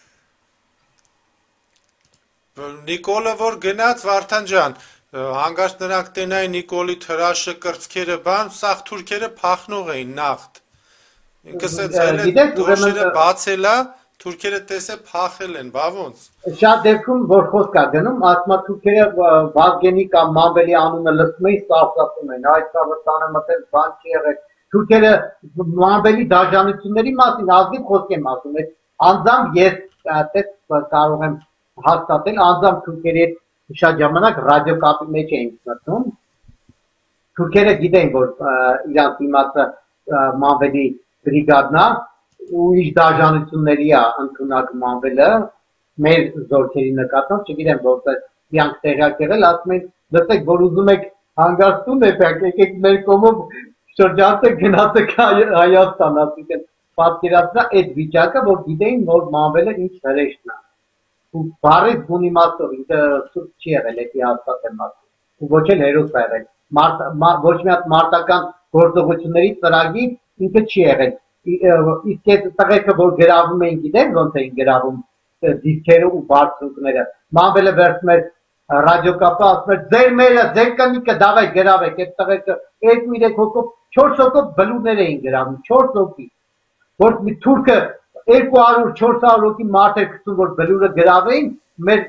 [SPEAKER 2] Նիկոլը որ գնաց Վարդան ջան, հանգարց նրանք տենային Նիկոլի թրաշը, կրծքերը բան, սաղ թուրքերը փախնող էին նախտ։ Ինքս էց էլ դոշերը բացելա, թուրքերը տեսե փախել են, բա ոնց։
[SPEAKER 1] Շատ դեպքում որ խոսք կա գնում, ասում է թուրքերը Վազգենի կամ Մամբելի անունը լսում էին, սարսափում են, այդ կավստանը մտել բան չի եղել։ Թուրքերը Մամբելի դաշնությունների մասին ազգի խոսք եմ ասում, այդ անձամբ ես այդպես կարող եմ հաստատել, անձամբ թուրքերի հետ շատ ժամանակ ռադիոկապի մեջ էին մտնում։ Թուրքերը գիտեն, որ իրանք իմացը Մամբելի բրիգադն է, ու ինչ դաշնությունների է ընդունակ Մամբելը, մեր զորքերի նկատմամբ, չգիտեմ որտեղ իրանք տեղյակ եղել, ասում են, լսեք, որ ուզում եք հանգստում եք, եկեք մեր կողմով շրջանցեք գնացեք Հայաստան, ասիկեն պատկերացնա այդ վիճակը, որ գիտեին, որ Մամբելը ինչ հրեշտն է։ Ու բարից գուն իմաստով, ինքը սուրբ չի եղել, էդի հաստատ եմ ասում, ու ոչ էլ հերոս է եղել, ոչ մի հատ մարտական գործողությունների ծրագիր ինքը չի եղել։ Իսկ այդ տղեկը, որ գրավում էին, գիտեն ոնց էին գրավում դիսկերը ու բարձունքները։ Մամբելը վերցում էր ռադիոկապը, ասում էր ձեր մերը, ձեր կնիկը դավայ գրավեք, այդ տղեկը երկու-երեք հոգով, չորս հոգով բլուրներ էին գրավում, չորս հոգի։ Որ մի թուրքը երկու հարյուր չորս հարյուր հոգի մարդ էր գցում, որ բլուրը գրավեին, մեր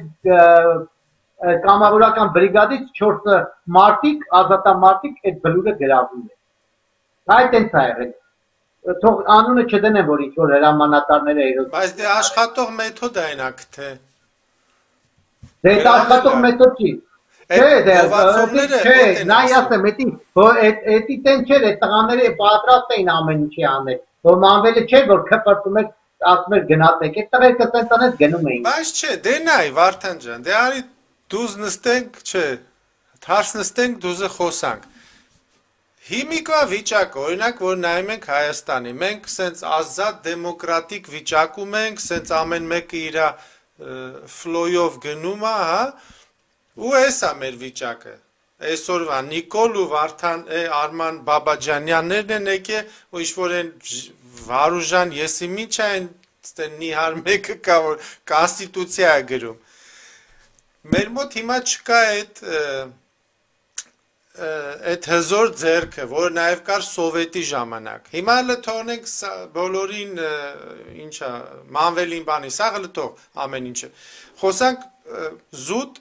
[SPEAKER 1] կամավորական բրիգադից չորսը մարդիկ, ազատամարտիկ այդ բլուրը գրավում են։ Այդ տենց է եղել։ Թող անունը չդնեմ, որ ինչ որ հրամանատարները երոս։
[SPEAKER 2] Բայց դե աշխատող մեթոդ է այնա թե։
[SPEAKER 1] Դե դա աշխատող մեթոդ չի։ Չէ, դե չէ, նա ասեմ, էդի, որ էդի տեն չէր, այդ տղաները պատրաստ էին ամեն ինչի անել։ Որ Մամբելը չէր, որ քպրտում էր, ասում էր գնացեք, այդ տղերքը տենց անես գնում էին։
[SPEAKER 2] Բայց չէ, դե նայ Վարդան ջան, դե արի դուզ նստենք, չէ, թարս նստենք, դուզը խոսանք։ Հիմիկվա վիճակը, օրինակ, որ նայում ենք Հայաստանի, մենք սենց ազատ դեմոկրատիկ վիճակում ենք, սենց ամեն մեկը իրա ֆլոյով գնում է, հա, ու էս է մեր վիճակը, այսօրվա Նիկոլ ու Վարդան Արման Բաբաջանյաններն են եկե, ու ինչ-որ են Վարուժան Եսիմիչա են, նիհար մեկը կա, որ կոնստիտուցիա է գրում։ Մեր մոտ հիմա չկա այդ այդ հզոր ձեռքը, որը նաև կար սովետի ժամանակ։ Հիմա հələ թողնենք բոլորին ինչա մանվելին բանի, սա հələ թող ամեն ինչը։ Խոսանք զուտ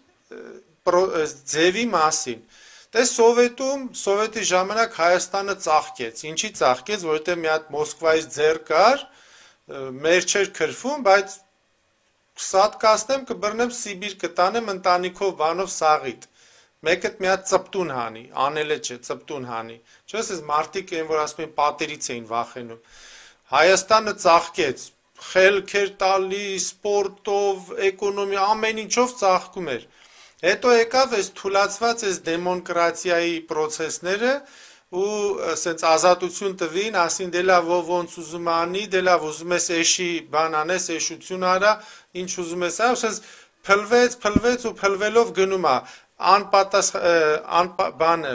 [SPEAKER 2] ձևի մասին։ Դե սովետում, սովետի ժամանակ Հայաստանը ծաղկեց։ Ինչի ծաղկեց, որովհետև մի հատ Մոսկվայից ձեռ կար, մեր չէր քրվում, բայց սատկացնեմ կբռնեմ Սիբիր կտանեմ ընտանիքով բանով սաղիտ։ Մեկը մի հատ ծպտուն հանի, անելը չէ, ծպտուն հանի։ Չես ես մարդիկ են, որ ասում են պատերից էին վախենում։ Հայաստանը ծաղկեց, խելքեր տալի, սպորտով, էկոնոմիա, ամեն ինչով ծաղկում էր։ Հետո եկավ այս թուլացված այս դեմոկրատիայի process-ները ու ասենց ազատություն տվին, ասին դե լավ ոնց ուզում անի, դե լավ ուզում ես էշի բան անես, էշություն արա, ինչ ուզում ես, ասես փլվեց, փլվեց ու փլվելով գնում է անպատաս բանը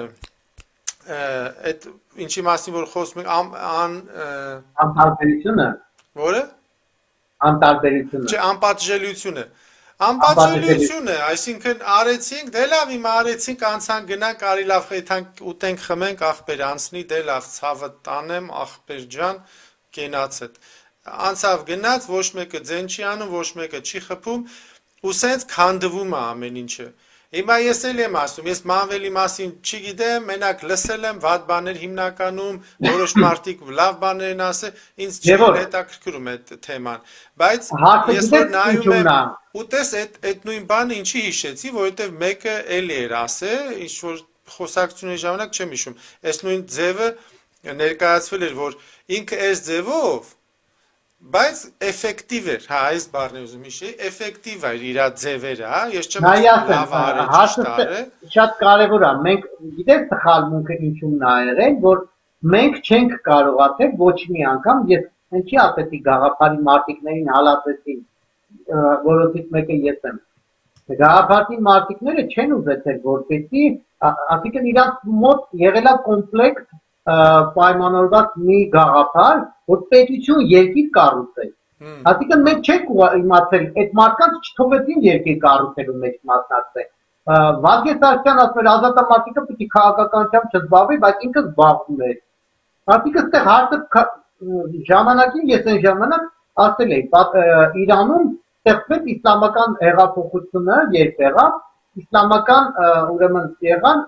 [SPEAKER 2] այդ ինչի մասին որ խոսում ենք ան
[SPEAKER 1] անտարբերությունը
[SPEAKER 2] որը
[SPEAKER 1] անտարբերությունը
[SPEAKER 2] չէ անպատժելիությունը անպատժելիությունը այսինքն արեցինք դե լավ իմ արեցինք անցան գնանք արի լավ խեթանք ուտենք խմենք ախպեր անցնի դե լավ ցավը տանեմ ախպեր ջան կենացդ անցավ գնաց ոչ մեկը ձեն չի անում ոչ մեկը չի խփում ու սենց քանդվում է ամեն ինչը Հիմա ես էլ եմ ասում, ես մանվելի մասին չգիտեմ, մենակ լսել եմ վատ բաներ հիմնականում, որոշ մարդիկ լավ բաներ են ասել, ինձ չի հետաքրքրում այդ թեման, բայց ես որ նայում եմ ու տես այդ նույն բանը ինչի հիշեցի, որովհետև մեկը էլի էր ասել, ինչ որ խոսակցությունների ժամանակ չեմ հիշում, այս նույն ձևը ներկայացվել էր, որ ինքը այս ձևով Բայց էֆեկտիվ էր, հա, այս բառն եմ ուզում հիշել, էֆեկտիվ էր իր ձևերը, հա, ես չեմ ասում լավ արել, ճիշտ արել։
[SPEAKER 1] Շատ կարևոր է, մենք գիտես սխալմունքը ինչու՞մն ա եղել, որ մենք չենք կարողացել ոչ մի անգամ, ես ինչի ասեցի գաղափարի մարտիկներին հալածեցին, որոնցից մեկը ես եմ։ Գաղափարի մարտիկները չեն ուզեցել, որպեսզի, ասիկան իրանց մոտ եղել է կոմպլեքս պայմանավորված մի գաղափար, որ պետություն երկիր կառուցել։ Այսինքն մենք չենք իմացել, այդ մարդկանց չթողեցին երկիր կառուցելու մեջ մասնակցել։ Վազգե Սարգսյանն ասում էր ազատամարտիկը պիտի քաղաքականությամբ չզբաղվի, բայց ինքը զբաղվում էր։ Այսինքն այստեղ հարցը ժամանակին ես այն ժամանակ ասել էի, Իրանում ստեղծվեց իսլամական հեղափոխությունը, երբ եղավ, իսլամական ուրեմն եղան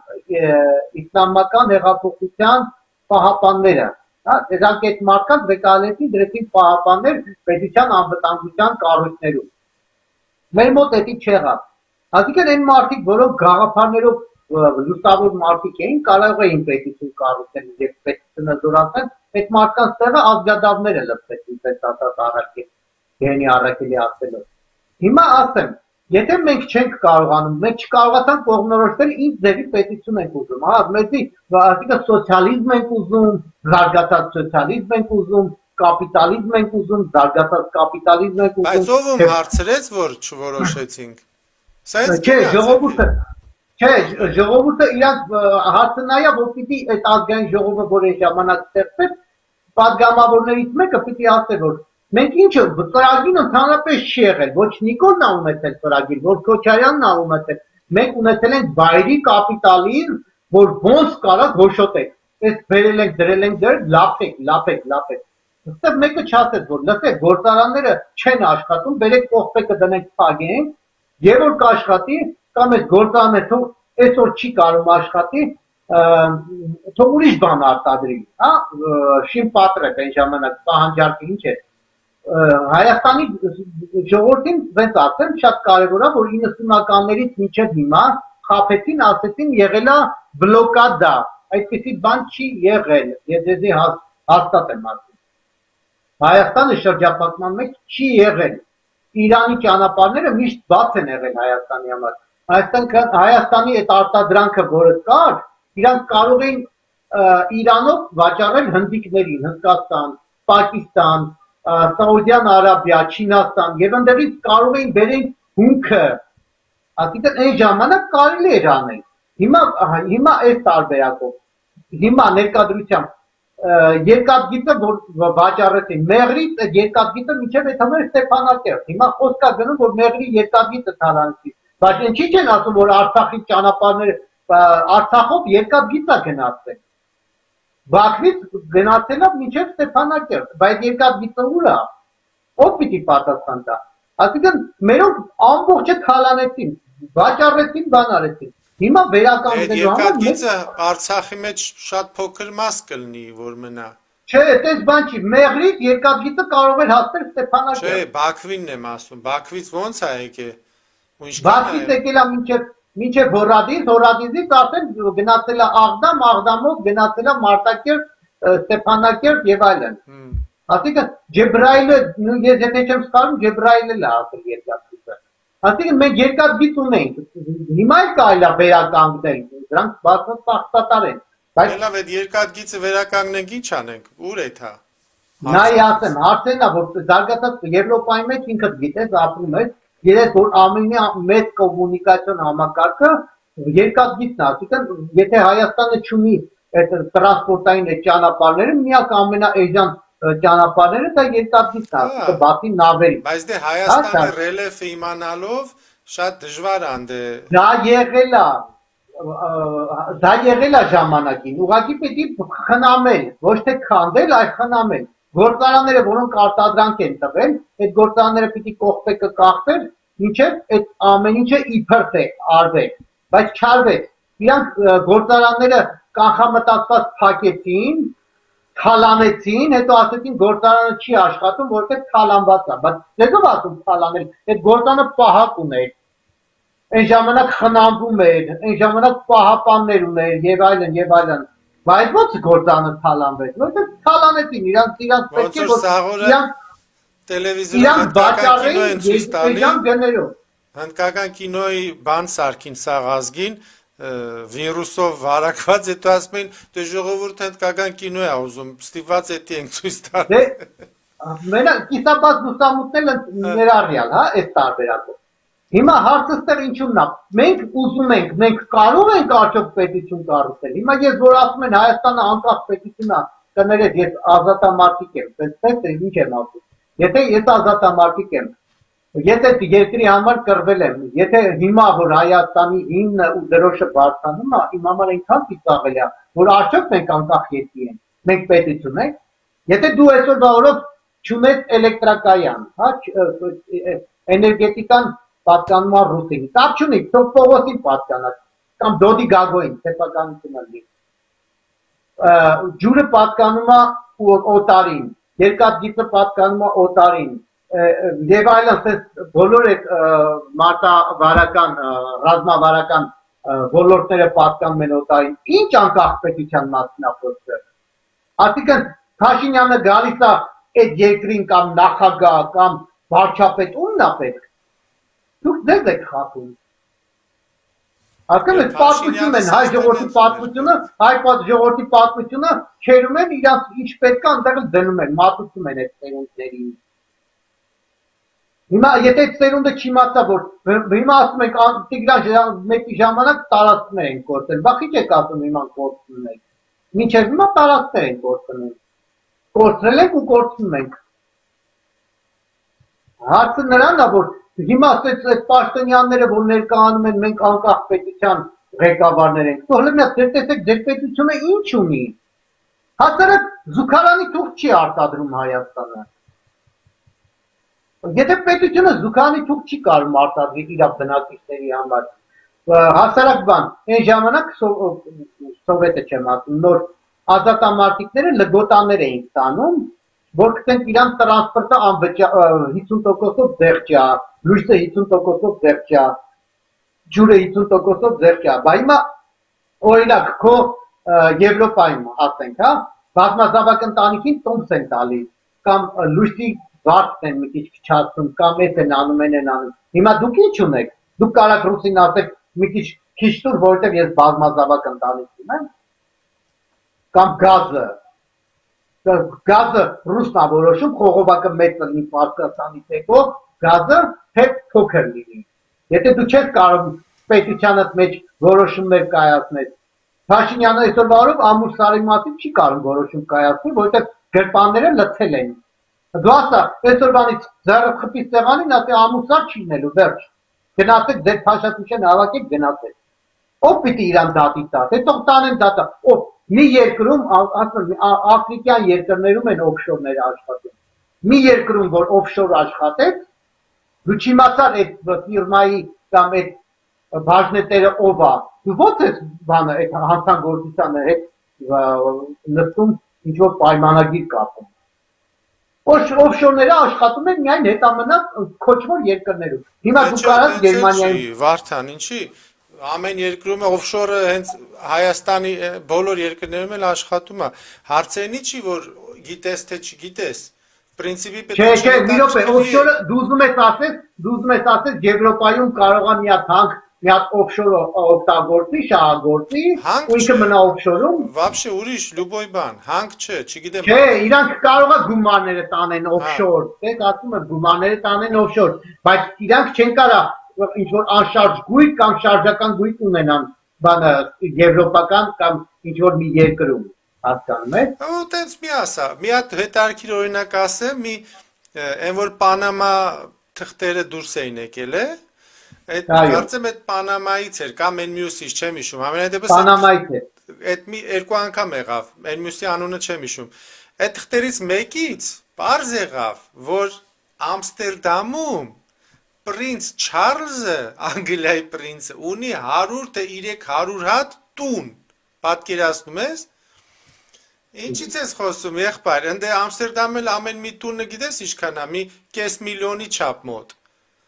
[SPEAKER 1] իսլամական հեղափոխության պահապանները, դրանք այդ մարդկանց վեկալեցին դրեցին պահապաններ պետության անվտանգության կառույցներում։ Մեր մոտ էդի չեղավ։ Այսինքն այն մարդիկ, որոնք գաղափարներով լուսավոր մարդիկ էին, կարող էին պետություն կառուցել եւ պետությունը զորացնել, այդ մարդկանց տեղը ազգադավները լցեցին, պես ասած առաջի գենի առաքելի ասելով։ Հիմա ասեմ, եթե մենք չենք կարողանում, մենք չկարողացանք կողմնորոշվել ինչ ձևի պետություն ենք ուզում, հա, մեզի, այսինքն սոցիալիզմ ենք ուզում, զարգացած սոցիալիզմ ենք ուզում, կապիտալիզմ ենք ուզում, զարգացած կապիտալիզմ ենք ուզում։
[SPEAKER 2] Բայց ով ում հարցրեց, որ չորոշեցինք։
[SPEAKER 1] Չէ, ժողովուրդը, չէ, ժողովուրդը իրանք հարցը նա է, որ պիտի այդ ազգային ժողովը, որ այն ժամանակ ստեղծեց, պատգամավորներից մեկը պիտի ասել, որ մենք ինչը ծրագիրը ընդհանրապես չի եղել, ոչ Նիկոլն ա ունեցել ծրագիր, ոչ Քոչարյանն ա ունեցել, մենք ունեցել ենք վայրի կապիտալիզմ, որ ոնց կարած հոշոտեք, այս բերել ենք, դրել ենք դեր, լափեք, լափեք, լափեք։ Այստեղ մեկը չասեց, որ լսեք, գործարանները չեն աշխատում, բերեք կողպեկը դնենք փագենք, եւ որ կաշխատի, կամ այս գործարանը թող այսօր չի կարող աշխատի, թող ուրիշ բան արտադրի, հա, շին պատրետ այն ժամանակ պահանջարկը ինչ է Հայաստանի ժողովրդին վեց ասեմ շատ կարևոր է, որ իննսունականներից մինչև հիմա խաբեցին, ասեցին եղել է բլոկադա, այդպիսի բան չի եղել, ես ձեզի հաստատ եմ ասում։ Հայաստանը շրջապատման մեջ չի եղել, Իրանի ճանապարհները միշտ բաց են եղել Հայաստանի համար, Հայաստանի այդ արտադրանքը, որը կար, իրանք կարող էին Իրանով վաճառել հնդիկներին, Հնդկաստան, Պակիստան, Սաուդյան Արաբիա, Չինաստան եւ ընդդեղից կարող էին բերել հունքը։ Այսինքն այն ժամանակ կարելի էր անել։ Հիմա հիմա այս տարբերակով հիմա ներկայությամբ երկաթգիծը որ վաճառեցին Մեղրից այդ երկաթգիծը միջև այդ համար Ստեփանակերտ։ Հիմա խոսք կա գնում որ Մեղրի երկաթգիծը թալանցի։ Բայց ինչի՞ չեն ասում որ Արցախի ճանապարհները Արցախով երկաթգիծ է գնացել։ Բաքվից գնացել է մինչև Ստեփանակերտ, բայց երկաթգիծը ուր է։ Ո՞վ պիտի պատասխան տա։ Այսինքն մերոնք ամբողջը թալանեցին, վաճառեցին, բան արեցին։ Հիմա վերականգնելու համար
[SPEAKER 2] երկաթգիծը Արցախի մեջ շատ փոքր մաս կլինի, որ մնա։
[SPEAKER 1] Չէ, այդպես բան չի, Մեղրից երկաթգիծը կարող էր հասնել Ստեփանակերտ։
[SPEAKER 2] Չէ, Բաքվինն եմ ասում, Բաքվից ոնց է եկել։
[SPEAKER 1] Բաքվից եկել է մինչև մինչև Հորադիս, Հորադիսից արդեն գնացել է Աղդամ, Աղդամով գնացել է Մարտակերտ, Ստեփանակերտ եւ այլն։ Այսինքն Ջեբրայելը, ես եթե չեմ սխալվում, Ջեբրայելը է ասել երկաթգիծը։ Այսինքն մենք երկաթգիծ ունենք, հիմա էլ կարելի է վերականգնել, դրանք բացասական են։
[SPEAKER 2] Բայց լավ, այդ երկաթգիծը վերականգնենք, ինչ անենք, ուր է դա։
[SPEAKER 1] Նայ ասեմ, արդեն է, որ զարգացած Եվրոպայի մեջ ինքդ գիտես, ապրում ես, երես որ ամենի մեծ կոմունիկացիոն համակարգը երկաթգիծն է, այսինքն եթե Հայաստանը չունի այդ տրանսպորտային այդ ճանապարհները, միակ ամենաէժան ճանապարհները դա երկաթգիծն է, այսինքն բացի նավերի։
[SPEAKER 2] Բայց դե Հայաստանի ռելիեֆը իմանալով շատ դժվար է դե։
[SPEAKER 1] Դա եղել է, դա եղել է ժամանակին, ուղղակի պիտի խնամել, ոչ թե քանդել, այլ խնամել։ Գործարանները, որոնք արտադրանք են տվել, այդ գործարանները պիտի կողպեկը կախվել, մինչև այդ ամեն ինչը իբրտ է արվել, բայց չարվեց։ Իրանք գործարանները կանխամտածված փակեցին, թալանեցին, հետո ասեցին գործարանը չի աշխատում, որովհետև թալանված է, բայց դեզով ասում թալանել, այդ գործարանը պահակ ուներ, այն ժամանակ խնամվում էր, այն ժամանակ պահապաններ ուներ եւ այլն եւ այլն։ Բայց ո՞նց գործանը թալանվեց, որովհետև թալանեցին, իրանք իրանք պետք է որ իրանք
[SPEAKER 2] տելևիզիոն հնդկական կինո են ցույց տալի։ Հնդկական կինոյի բան սարքին սաղ ազգին վիրուսով վարակված, հետո ասում են դե ժողովուրդը հնդկական կինո է ուզում, ստիպված էդի ենք ցույց տալի։
[SPEAKER 1] Մենակ կիսաբաց լուսամուտն էլ ներառյալ, հա, այս տարբերակով։ Հիմա հարցը ստեղ ինչու՞մն է։ Մենք ուզում ենք, մենք կարող ենք արդյոք պետություն կառուցել։ Հիմա ես որ ասում են Հայաստանը անկախ պետություն է, կներեք, ես ազատամարտիկ եմ, տեսեք, ինչ եմ ասում։ Եթե ես ազատամարտիկ եմ, եթե երկրի համար կռվել եմ, եթե հիմա որ Հայաստանի հիմնը ու դրոշը բարձրանում է, իմ համար այնքան ծիծաղելի է, որ արդյոք մենք անկախ երկրի ենք, մենք պետություն ենք։ Եթե դու այսօրվա օրով չունես էլեկտրակայան, հա, էներգետիկան պատկանում է Ռուսին, կապ չունի, թող Պողոսին պատկանա, կամ Դոդի Գագոյին, սեփականությունը լինի։ Ջուրը պատկանում է օտարին, երկաթգիծը պատկանում է օտարին, եւ այլն, բոլոր այդ մարտավարական, ռազմավարական ոլորտները պատկանում են օտարին։ Ինչ անկախ պետության մասին է խոսքը։ Այսինքն Փաշինյանը գալիս է այդ երկրին կամ նախագահ կամ վարչապետ, ումն է պետք։ Դուք ձեզ եք խախտում։ Այսինքն պատմություն են, հայ ժողովրդի պատմությունը, հայ ժողովրդի պատմությունը քերում են իրանց ինչ պետք է այնտեղ դնում են, մատուցում են այդ ծերունդներին։ Հիմա եթե ծերունդը չիմացա, որ հիմա ասում ենք Տիգրան մեկի ժամանակ տարածքներ են կորցրել, բա քիչ եք ասում հիմա կորցնում եք։ Մինչև հիմա տարածքներ են կորցնում։ Կորցրել ենք ու կորցնում ենք։ Հարցը նրան է, որ հիմա այդ պաշտոնյաները, որ ներկայանում են մենք անկախ պետության ղեկավարներ ենք, թողնենք ձեր տեսեք ձեր պետությունը ինչ ունի։ Հասարակ զուգարանի թուղթ չի արտադրում Հայաստանը։ Եթե պետությունը զուգարանի թուղթ չի կարող արտադրել իր բնակիչների համար, հասարակ բան, այն ժամանակ սովետը չեմ ասում, նոր ազատամարտիկները լգոտաներ էին ստանում, որ կտենք իրանց տրանսպորտը հիսուն տոկոսով ձեռք չա, լույսը հիսուն տոկոսով ձեռք չա, ջուրը հիսուն տոկոսով ձեռք չա, բա հիմա օրինակ քո Եվրոպայում ասենք, հա, բազմազավակ ընտանիքին տոմս են տալիս, կամ լույսի վարձն են մի քիչ քչացնում, կամ էս են անում, են են անում։ Հիմա դուք ինչ ունեք։ Դուք կարաք ռուսին ասեք մի քիչ քիչ տուր, որովհետև ես բազմազավակ ընտանիք ունեմ, կամ գազը Գազը ռուսն է որոշում, խողովակը մեծ լինի Պարսկաստանից հետո, գազը թե փոքր լինի։ Եթե դու չես կարող պետությանդ մեջ որոշումներ կայացնել, Փաշինյանը այսօրվա օրով Ամուր-Սարի մասին չի կարող որոշում կայացնել, որովհետև գրպանները լցել են։ Դու ասա, այսօրվանից ձեռը խփի սեղանին, ասի Ամուր-Սար չի լինելու, վերջ։ Գնացեք ձեր Փաշատուշեն հավաքեք, գնացեք։ Ով պիտի իրան դատի տա, թե թող տանեն դատա, ով մի երկրում, ասում աֆրիկյան երկրներում են օֆշորները աշխատում, մի երկրում, որ օֆշոր աշխատեց, դու չիմացար այդ ֆիրմայի կամ այդ բաժնետերը ով է, դու ո՞նց ես բանը այդ հանցագործությանը հետ նստում ինչ-որ պայմանագիր կապում։ Օֆշորները աշխատում են միայն հետամնաց քոչվոր երկրներում։ Հիմա դու կարաս Գերմանիայում
[SPEAKER 2] Վարդան, ինչի ամեն երկրում է օֆշորը հենց Հայաստանի բոլոր երկրներում էլ աշխատում է։ Հարցերնի չի, որ գիտես թե չգիտես։ Պրինցիպի պետք է։
[SPEAKER 1] Չէ, չէ, մի րոպե, օֆշորը դու ուզում ես ասես, դու ուզում ես ասես Եվրոպայում կարող է մի հատ հանք, մի հատ օֆշոր օգտագործի, շահագործի, ու ինքը մնա օֆշորում։
[SPEAKER 2] Вообще ուրիշ լուբոյ բան, հանք չէ, չգիտեմ։
[SPEAKER 1] Չէ, իրանք կարող է գումարները տանեն օֆշոր, դες ասում եմ գումարները տանեն օֆշոր, բայց իրանք չեն կարող ինչ որ անշարժ գույք կամ շարժական գույք ունենան բանը եվրոպական կամ ինչ որ մի երկրում հասկանում եք։
[SPEAKER 2] Ու տենց մի ասա, մի հատ հետարքիր օրինակ ասեմ, մի այն որ Պանամա թղթերը դուրս էին եկել է, այդ կարծեմ այդ Պանամայից էր կամ այն մյուսից չեմ հիշում, ամենայդեպս
[SPEAKER 1] Պանամայից է։
[SPEAKER 2] Այդ մի երկու անգամ եղավ, այն մյուսի անունը չեմ հիշում։ Այդ թղթերից մեկից բարձ եղավ, որ Ամստերդամում Պրինց Չարլզը, Անգլիայի պրինցը, ունի հարյուր թե երեք հարյուր հատ տուն, պատկերացնում ես, ինչից ես խոսում, եղբայր, ընդ է Ամստերդամում էլ ամեն մի տունը գիտես ինչքան է, մի կես միլիոնի չափ մոտ,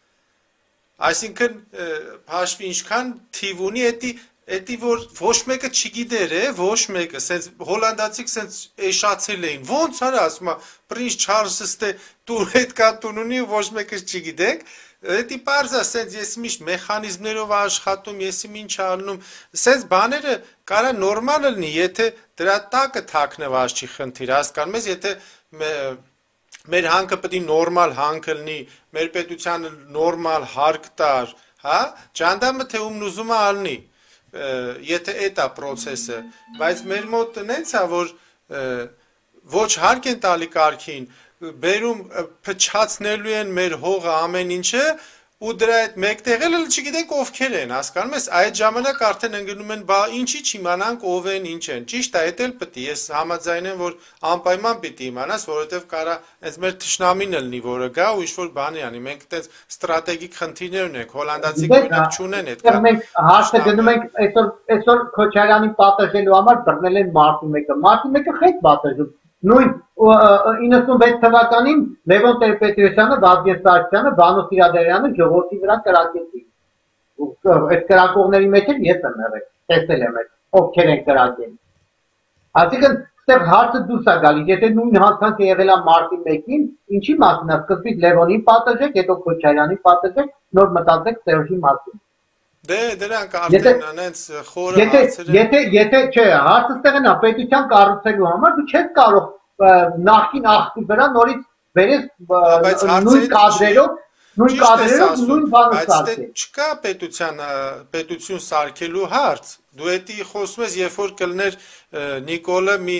[SPEAKER 2] այսինքն հաշվի ինչքան թիվ ունի, էդի որ ոչ մեկը չգիտեր է, ոչ մեկը, սենց հոլանդացիք սենց էշացել էին, ոնց արա ասում է, պրինց Չարլզը ստե տուն հետ կա տուն ունի ու ոչ մեկը չգիտեք, Էդի պարզա, սենց ես միշտ մեխանիզմներով աշխատում, ես իմ ինչ ալնում, սենց բաները կարա նորմալ լնի, եթե դրա տակը թակնված չի խնդիր, հասկանում ես, եթե մեր հանքը պետք է նորմալ հանք լնի, մեր պետությանը նորմալ հարկ տար, հա, ջանդամը թե ումն ուզում է ալնի, եթե էդ է պրոցեսը, բայց մեր մոտ նենց է, որ ոչ հարկ են տալի կարգին, բերում փչացնելու են մեր հողը ամեն ինչը ու դրա այդ մեկտեղ էլ չգիտենք ովքեր են, հասկանում ես, այդ ժամանակ արդեն ընկնում են, բա ինչի չիմանանք ով են, ինչ են, ճիշտ է, այդ էլ պետք է, ես համաձայն եմ, որ անպայման պիտի իմանաս, որովհետև կարա այս մեր թշնամին լնի, որը գա ու ինչ-որ բանի անի, մենք այդպես ստրատեգիկ խնդիրներ ունենք, հոլանդացիք նույնիսկ չունեն այդ կա։
[SPEAKER 1] Մենք հաշտը գնում ենք այսօր այսօր Քոչարյանին պատժելու համար բռնել են մարտի մեկը, մարտի մեկը խեք պատժում Նույն իննսունվեց թվականին Լևոն Տեր-Պետրոսյանը, Վազգեն Սարգսյանը, Վանո Սիրադարյանը ժողովրդի վրա կրակեցին։ Այդ կրակողների մեջ էլ ես եմ եղել, տեսել եմ այդ, ովքեր են կրակել։ Այսինքն, այստեղ հարցը դուրս է գալիս, եթե նույն հանցանքը եղել է մարտի մեկին, ինչի մասին է, սկզբից Լևոնին պատժեք, հետո Քոչարյանին պատժեք, նոր մտածեք Սերժի մասին։
[SPEAKER 2] Դե դրանք արդեն անենց խորը հարցեր են։
[SPEAKER 1] Եթե եթե չէ, հարցը ստեղն է պետության կառուցելու համար դու չես կարող նախքին աղբի վրա նորից վերես նույն կադրերով նույն կադրերով նույն բանը սարքել։
[SPEAKER 2] Բայց չկա պետության պետություն սարքելու հարց։ Դու էդի խոսում ես, երբ որ կլներ Նիկոլը մի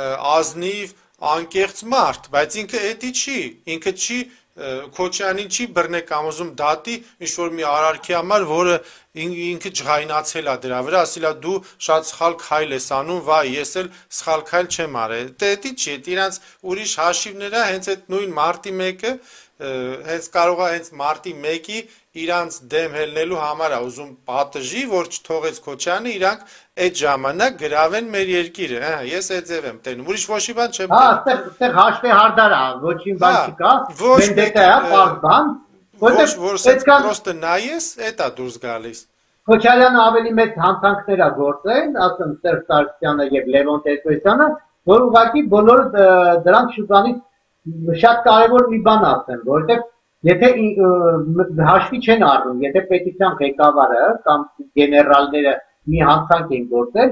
[SPEAKER 2] ազնիվ անկեղծ մարդ, բայց ինքը էդի չի, ինքը չի Քոչյանին չի բռնեք ամոզում դատի ինչ-որ մի արարքի համար, որը ինքը ջղայնացել է դրա վրա, ասիլա դու շատ սխալ քայլ ես անում, վայ, ես էլ սխալ քայլ չեմ արել, դետի չի, իրանց ուրիշ հաշիվներ է, հենց այդ նույն մարտի մեկը, հենց կարող է հենց մարտի մեկի իրանց դեմ հելնելու համար է ուզում պատժի, որ չթողեց Քոչյանը, իրանք այդ ժամանակ գրավեն մեր երկիրը, ես այդ ձև եմ տենում, ուրիշ ոչի բան չեմ
[SPEAKER 1] տենում։ Հա, այստեղ հաշվի հարդար է, ոչին բան չկա, վենդետա է, պարզ բան,
[SPEAKER 2] ոչ, որ սենց պրոստը նայես, էդ է դուրս գալիս։
[SPEAKER 1] Քոչարյանը ավելի մեծ հանցանքներ է գործել, ասեմ Սերժ Սարգսյանը եւ Լևոն Տեր-Պետրոսյանը, որ ուղղակի բոլոր դրանք շուտանից շատ կարևոր մի բան ասեմ, որովհետեւ եթե հաշվի չեն առնում, եթե պետության ղեկավարը կամ գեներալները մի հանցանք են գործել,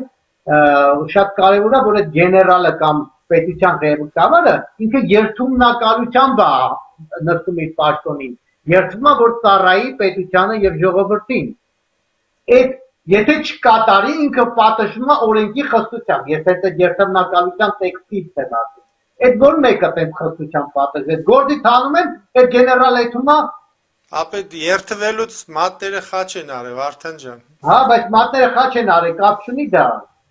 [SPEAKER 1] շատ կարևոր է, որ այդ գեներալը կամ պետության ղեկավարը ինքը երթումնակալությամբ է նստում իր պաշտոնին, երթվում է, որ ծառայի պետությանը եւ ժողովրդին։ Այդ եթե չկատարի, ինքը պատժվում է օրենքի խստությամբ, ես այդ երթումնակալության տեքստից եմ ասում։ Այդ որ մեկը տենց խստությամբ պատժ, այդ գործի թանում են, այդ գեներալ այդում է
[SPEAKER 2] Ապետ երթվելուց մատները խաչ են արել, Վարդան ջան։
[SPEAKER 1] Հա, բայց մատները խաչ են արել, կապ չունի դա։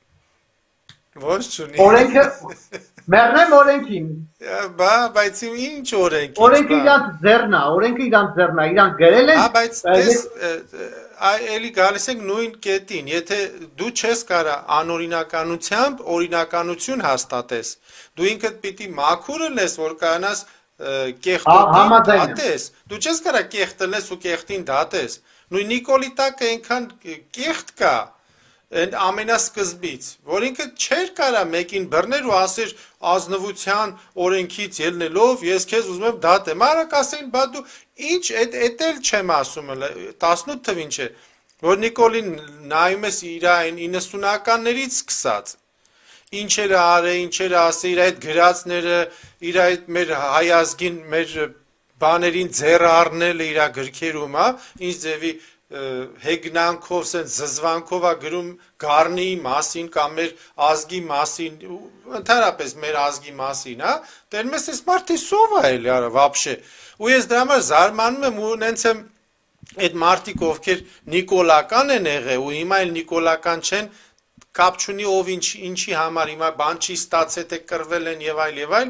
[SPEAKER 2] Ոչ չունի։
[SPEAKER 1] Օրենքը մեռնեմ օրենքին։
[SPEAKER 2] Բա, բայց ինչ օրենք։
[SPEAKER 1] Օրենքը իրանց ձեռնա, օրենքը իրանց ձեռնա, իրանք գրել են։
[SPEAKER 2] Հա, բայց դες էլի գալիս ենք նույն կետին, եթե դու չես կարա անօրինականությամբ օրինականություն հաստատես, դու ինքդ պիտի մաքուրը լես, որ կանաս կեղտին դատես, դու չես կարա կեղտելես ու կեղտին դատես, նույն Նիկոլի տակը այնքան կեղտ կա, ամենասկզբից, որ ինքը չէր կարա մեկին բռներ ու ասեր ազնվության օրենքից ելնելով, ես քեզ ուզում եմ դատեմ, արագ ասեին, բա դու ինչ, էդ էլ չեմ ասում, տասնութ թվին չէ, որ Նիկոլին նայում ես իր այն իննսունականներից սկսած, ինչերը արե, ինչերը ասե, իր այդ գրածները, իր այդ մեր հայազգին, մեր բաներին ձեռը առնելը իր գրքերում, ինչ ձևի հեգնանքով, զզվանքով է գրում գառնիի մասին կամ մեր ազգի մասին, ընդհանրապես մեր ազգի մասին, տերում ես այս մարդի սով է էլի արա, վաբշե, ու ես դրա համար զարմանում եմ ու նենց եմ այդ մարդիկ ովքեր նիկոլական են եղել ու հիմա էլ նիկոլական չեն, կապ չունի ով ինչի համար հիմա բան չի ստացել, թե կռվել են եւ այլ եւ այլ,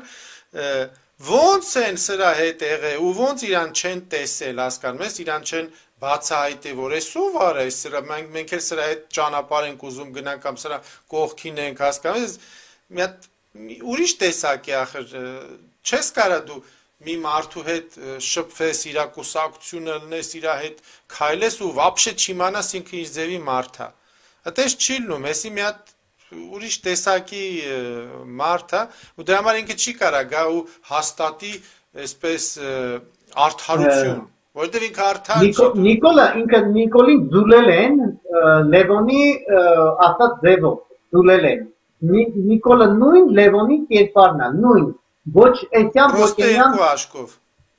[SPEAKER 2] ոնց են սրա հետ եղել ու ոնց իրան չեն տեսել, հասկանում ես, իրան չեն բացահայտել, որ այս ով արա, սրա մենք մենք էլ սրա հետ ճանապարհ ենք ուզում գնանք կամ սրա կողքին ենք, հասկանում ես, մի հատ ուրիշ տեսակ է ախր, չես կարա դու մի մարդու հետ շփվես, իր կուսակցությունը լնես, իր հետ քայլես ու вообще չիմանաս ինքը ինչ ձևի մարդ է։ Այդպես չի լինում, էսի մի հատ ուրիշ տեսակի մարդ է, ու դրա համար ինքը չի կարա գա ու հաստատի այսպես արդարություն, որտեղ ինքը արդար չի։
[SPEAKER 1] Նիկոլը ինքը Նիկոլին ձուլել են Լևոնի ասած ձևով, ձուլել են։ Նիկոլը նույն Լևոնի կերպարն է, նույն ոչ այսյան ոչ
[SPEAKER 2] այնյան երկու աչքով։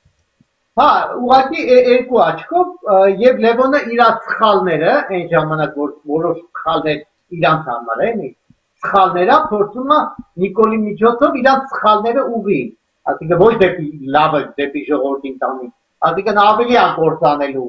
[SPEAKER 1] Հա, ուղղակի երկու աչքով եւ Լևոնը իր սխալները այն ժամանակ որ որոշ սխալներ իրանց համար են, սխալները փորձում է Նիկոլի միջոցով իրանց սխալները ուղի, ասիկա ոչ դեպի լավը, դեպի ժողովրդին տանի, ասիկա ավելի անկործանելու։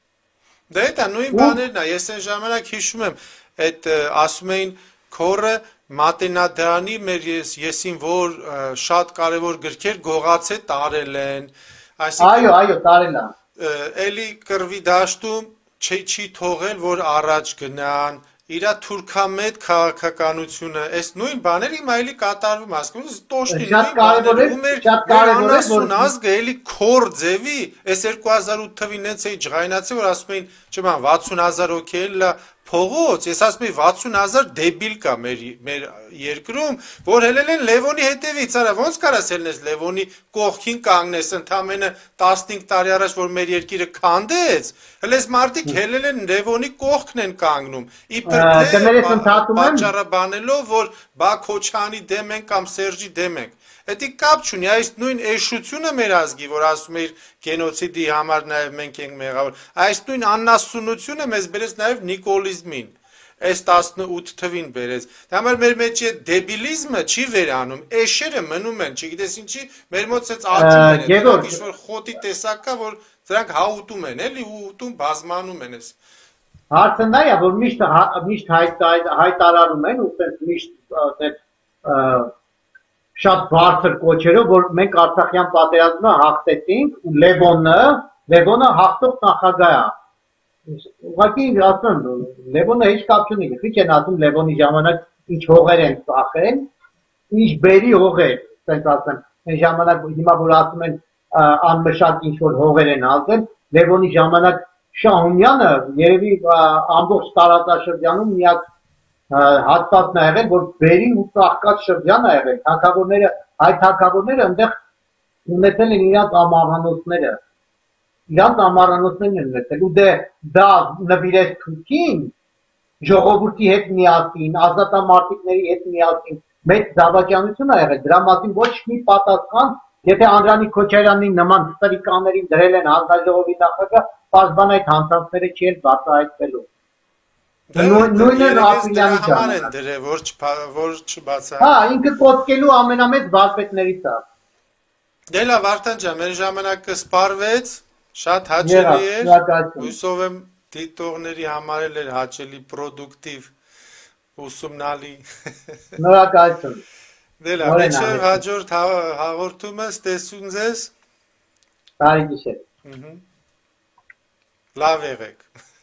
[SPEAKER 2] Դե դա նույն բաներն է, ես այն ժամանակ հիշում եմ, այդ ասում էին քորը Մատենադարանի մեր եսին որ շատ կարևոր գրքեր գողացե տարել են,
[SPEAKER 1] այսինքն այո, այո, տարել են։
[SPEAKER 2] Էլի կռվի դաշտում չի թողել որ առաջ գնան, իրա թուրքամետ քաղաքականությունը, այս նույն բաները հիմա էլի կատարվում, ասում ես տոշնի նույն բաները, ու մեր անասուն ազգը էլի քոր ձևի, այս երկու հազար ութ թվին հենց էի ջղայնացի, որ ասում էին, չման վաթսուն հազար հոգի էլ փողոց, ես ասում եմ վաթսուն հազար դեբիլ կա մեր մեր երկրում, որ հելել են Լևոնի հետևից, արա ոնց կարաս ելնես Լևոնի կողքին կանգնես, ընդամենը տասնհինգ տարի առաջ որ մեր երկիրը քանդեց, հենց մարդիկ հելել են Լևոնի կողքն են կանգնում, իբր թե պատճառաբանելով, որ Բաքոչյանի դեմ են կամ Սերժի դեմ են։ Էդի կապ չունի, այս նույն էշությունը մեր ազգի, որ ասում էր գենոցիդի համար նաև մենք ենք մեղավոր, այս նույն աննասունությունը մեզ բերեց նաև նիկոլիզմին, այս տասնութ թվին բերեց։ Դա համար մեր մեջ է դեբիլիզմը չի վերանում, էշերը մնում են, չգիտես ինչի, մեր մոտ ցած աճում են, դրանք ինչ-որ խոտի տեսակ կա, որ դրանք հա ուտում են, էլի ու ուտում բազմանում են էս։
[SPEAKER 1] Հարցը նա է, որ միշտ միշտ հայտարարում են ու միշտ շատ բարձր կոչերով, որ մենք Արցախյան պատերազմը հաղթեցինք ու Լևոնը, Լևոնը հաղթող նախագահ է։ Ուղղակի ասում, Լևոնը հեչ կապ չունի, քիչ են ասում Լևոնի ժամանակ ինչ հողեր են ծախել, ինչ բերի հողեր, ասենք ասեմ, այն ժամանակ հիմա որ ասում են անմշակ ինչ որ հողեր են ազդել, Լևոնի ժամանակ Շահումյանը երևի ամբողջ տարածաշրջանում միակ հատվածն է եղել, որ բերի ու ծաղկած շրջան է եղել, թագավորները, հայ թագավորները այնտեղ ունեցել են իրանց ամառանոցները, իրանց ամառանոցներն են ունեցել, ու դե դա նվիրեց Թուրքին, ժողովրդի հետ միասին, ազատամարտիկների հետ միասին, մեծ դավաճանություն է եղել, դրա մասին ոչ մի պատասխան, եթե Անդրանիկ Քոչարյանի նման ստրիկաներին դրել են հանձնաժողովի նախագահ, բազբան այդ հանցանքները չի էլ բացահայտվելու։ Նույնը Ապրիլյանի
[SPEAKER 2] ժամանակ դրե որ որ չբացա։
[SPEAKER 1] Հա, ինքը կոծկելու ամենամեծ վարպետներից է։
[SPEAKER 2] Դե լավ, Վարդան ջան, մեր ժամանակը սպառվեց, Շատ հաճելի էր,
[SPEAKER 1] շնորհակալություն։
[SPEAKER 2] հույսով եմ դիտողների համար էլ էր հաճելի, պրոդուկտիվ, ուսումնալի։
[SPEAKER 1] Շնորհակալություն։
[SPEAKER 2] Դե լավ, մինչև հաջորդ հաղորդումս տեսուն ձեզ։
[SPEAKER 1] Բարի գիշեր։
[SPEAKER 2] Լավ եղեք։